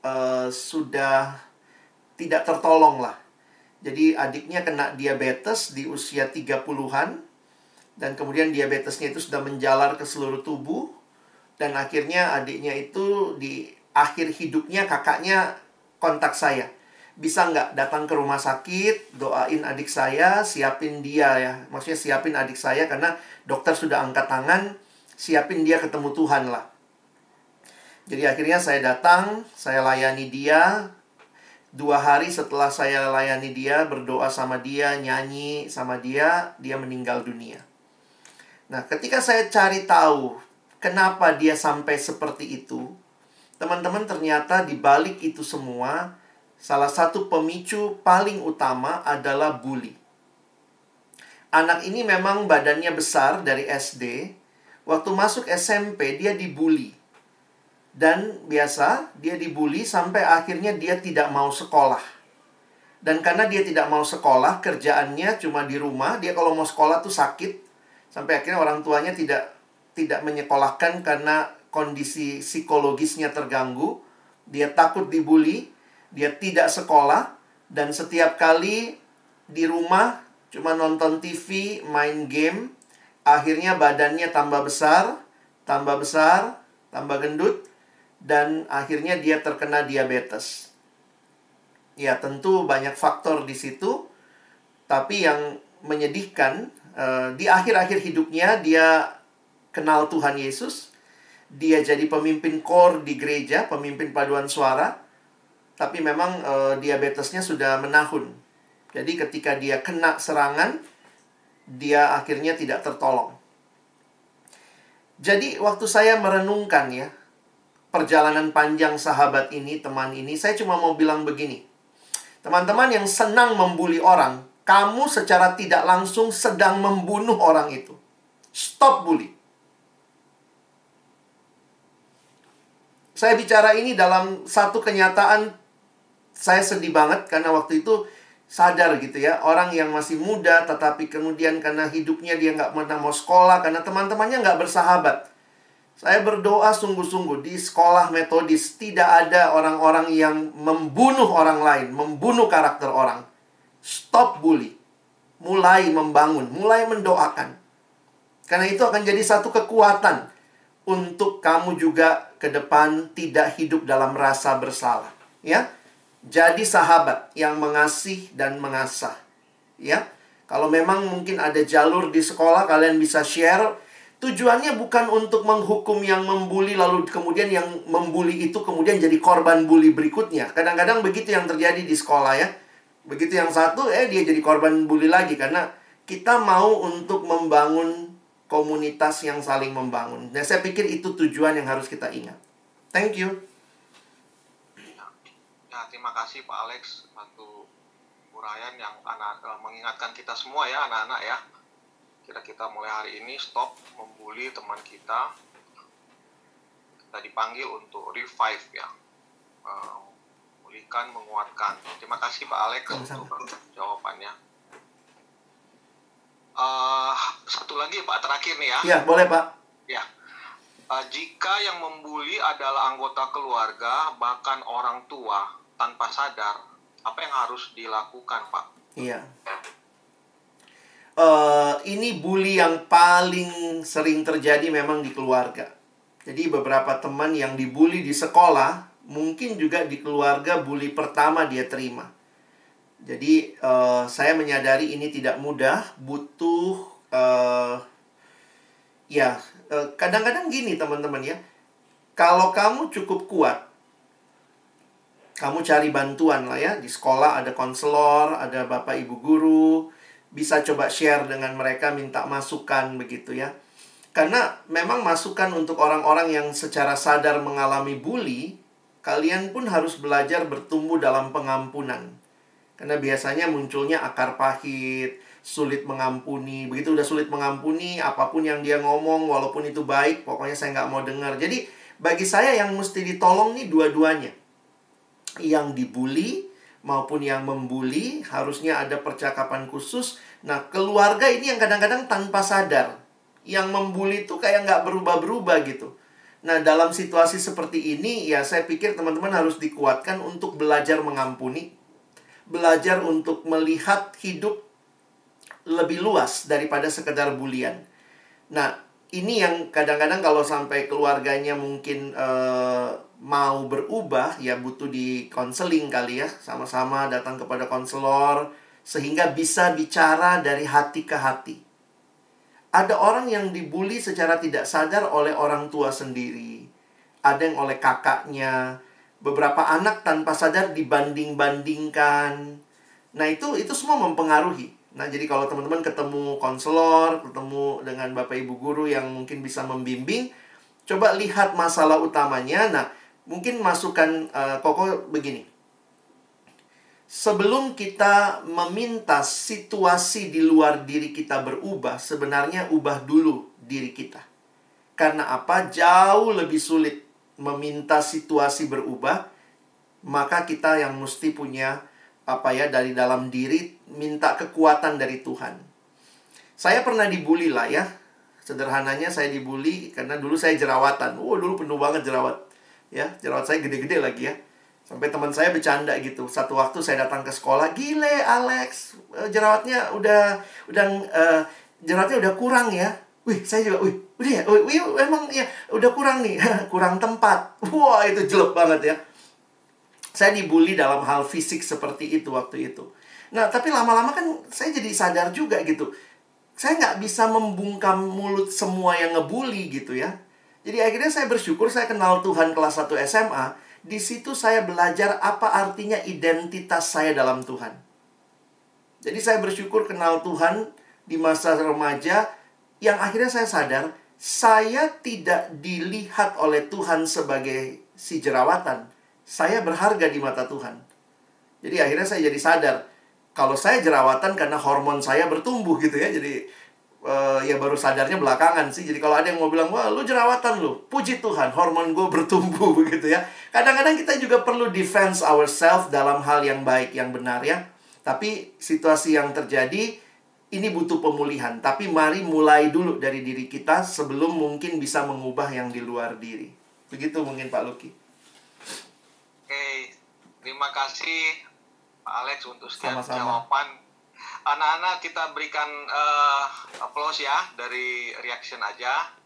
sudah tidak tertolong lah. Jadi adiknya kena diabetes di usia 30-an. Dan kemudian diabetesnya itu sudah menjalar ke seluruh tubuh. Dan akhirnya adiknya itu di akhir hidupnya kakaknya kontak saya. Bisa nggak datang ke rumah sakit, doain adik saya, siapin dia ya. Maksudnya siapin adik saya karena dokter sudah angkat tangan, siapin dia ketemu Tuhan lah. Jadi akhirnya saya datang, saya layani dia. 2 hari setelah saya layani dia, berdoa sama dia, nyanyi sama dia, dia meninggal dunia. Nah, ketika saya cari tahu kenapa dia sampai seperti itu, teman-teman, ternyata di balik itu semua, salah satu pemicu paling utama adalah bully. Anak ini memang badannya besar dari SD. Waktu masuk SMP, dia dibully. Dan biasa, dia dibully sampai akhirnya dia tidak mau sekolah. Dan karena dia tidak mau sekolah, kerjaannya cuma di rumah. Dia kalau mau sekolah tuh sakit. Sampai akhirnya orang tuanya tidak menyekolahkan karena kondisi psikologisnya terganggu. Dia takut dibully, dia tidak sekolah, dan setiap kali di rumah cuma nonton TV, main game, akhirnya badannya tambah besar, tambah gendut, dan akhirnya dia terkena diabetes. Ya, tentu banyak faktor di situ, tapi yang menyedihkan, di akhir-akhir hidupnya dia kenal Tuhan Yesus. Dia jadi pemimpin KOR di gereja, pemimpin paduan suara. Tapi memang diabetesnya sudah menahun. Jadi ketika dia kena serangan, dia akhirnya tidak tertolong. Jadi waktu saya merenungkan ya, perjalanan panjang sahabat ini, teman ini, saya cuma mau bilang begini. Teman-teman yang senang membuli orang, kamu secara tidak langsung sedang membunuh orang itu. Stop bully. Saya bicara ini dalam satu kenyataan, saya sedih banget karena waktu itu sadar gitu ya. Orang yang masih muda tetapi kemudian karena hidupnya dia nggak pernah mau sekolah, karena teman-temannya nggak bersahabat. Saya berdoa sungguh-sungguh di sekolah metodis tidak ada orang-orang yang membunuh orang lain, membunuh karakter orang. Stop bully. Mulai membangun, mulai mendoakan. Karena itu akan jadi satu kekuatan untuk kamu juga ke depan tidak hidup dalam rasa bersalah. Ya, jadi sahabat yang mengasih dan mengasah. Ya, kalau memang mungkin ada jalur di sekolah, kalian bisa share. Tujuannya bukan untuk menghukum yang membuli, lalu kemudian yang membuli itu kemudian jadi korban bully berikutnya. Kadang-kadang begitu yang terjadi di sekolah ya. Begitu yang satu, dia jadi korban bully lagi. Karena kita mau untuk membangun komunitas yang saling membangun. Dan saya pikir itu tujuan yang harus kita ingat. Thank you. Ya, terima kasih Pak Alex. Satu uraian yang mengingatkan kita semua ya, anak-anak ya. Kita mulai hari ini stop membuli teman kita. kita dipanggil untuk revive ya, memulihkan, menguatkan. Terima kasih Pak Alex untuk jawabannya. Satu lagi Pak, terakhir nih ya. Ya, boleh Pak. Ya, jika yang membuli adalah anggota keluarga, bahkan orang tua, tanpa sadar, apa yang harus dilakukan Pak? Iya. Ini bully yang paling sering terjadi memang di keluarga. Jadi beberapa teman yang dibully di sekolah, mungkin juga di keluarga bully pertama dia terima. Jadi saya menyadari ini tidak mudah, butuh kadang-kadang gini teman-teman ya. Kalau kamu cukup kuat, kamu cari bantuan lah ya. Di sekolah ada konselor, ada bapak ibu guru, bisa coba share dengan mereka, minta masukan begitu ya. Karena memang masukan untuk orang-orang yang secara sadar mengalami bully, kalian pun harus belajar bertumbuh dalam pengampunan. Karena biasanya munculnya akar pahit, sulit mengampuni. Begitu udah sulit mengampuni, apapun yang dia ngomong, walaupun itu baik, pokoknya saya nggak mau dengar. Jadi bagi saya yang mesti ditolong nih dua-duanya. Yang dibully maupun yang membuli, harusnya ada percakapan khusus. Nah, keluarga ini yang kadang-kadang tanpa sadar. Yang membuli itu kayak nggak berubah-berubah gitu. Nah, dalam situasi seperti ini, ya saya pikir teman-teman harus dikuatkan untuk belajar mengampuni. Belajar untuk melihat hidup lebih luas daripada sekedar bulian. Nah, ini yang kadang-kadang kalau sampai keluarganya mungkin mau berubah, ya butuh di konseling kali ya. Sama-sama datang kepada konselor, sehingga bisa bicara dari hati ke hati. Ada orang yang dibully secara tidak sadar oleh orang tua sendiri. Ada yang oleh kakaknya. Beberapa anak tanpa sadar dibanding-bandingkan. Nah, itu semua mempengaruhi. Nah, jadi kalau teman-teman ketemu konselor, ketemu dengan bapak ibu guru yang mungkin bisa membimbing, coba lihat masalah utamanya. Nah, mungkin masukan Koko begini. Sebelum kita meminta situasi di luar diri kita berubah, sebenarnya ubah dulu diri kita. Karena apa? Jauh lebih sulit meminta situasi berubah, maka kita yang mesti punya dari dalam diri, minta kekuatan dari Tuhan. Saya pernah dibully lah ya. Sederhananya saya dibully karena dulu saya jerawatan. Dulu penuh banget jerawat. Ya, jerawat saya gede-gede lagi ya. Sampai teman saya bercanda gitu. Satu waktu saya datang ke sekolah, "Gile Alex, jerawatnya udah kurang ya." Wih, saya juga, udah ya? Emang ya udah kurang nih. Kurang tempat. Wah, itu jelek banget ya. Saya dibully dalam hal fisik seperti itu waktu itu. Nah, tapi lama-lama kan saya jadi sadar juga gitu. Saya nggak bisa membungkam mulut semua yang ngebully gitu ya. Jadi akhirnya saya bersyukur saya kenal Tuhan kelas 1 SMA. Di situ saya belajar apa artinya identitas saya dalam Tuhan. Jadi saya bersyukur kenal Tuhan di masa remaja, yang akhirnya saya sadar, saya tidak dilihat oleh Tuhan sebagai si jerawatan. Saya berharga di mata Tuhan. Jadi akhirnya saya jadi sadar, kalau saya jerawatan karena hormon saya bertumbuh gitu ya. Jadi ya baru sadarnya belakangan sih. Jadi kalau ada yang mau bilang, "Wah, lu jerawatan lu." Puji Tuhan, hormon gue bertumbuh begitu ya. Kadang-kadang kita juga perlu defense ourselves dalam hal yang baik, yang benar ya. Tapi situasi yang terjadi, ini butuh pemulihan. Tapi mari mulai dulu dari diri kita sebelum mungkin bisa mengubah yang di luar diri. Begitu mungkin Pak Luki. Oke, terima kasih Pak Alex untuk setiap Sama-sama. jawaban. Anak-anak kita berikan applause ya dari reaction aja.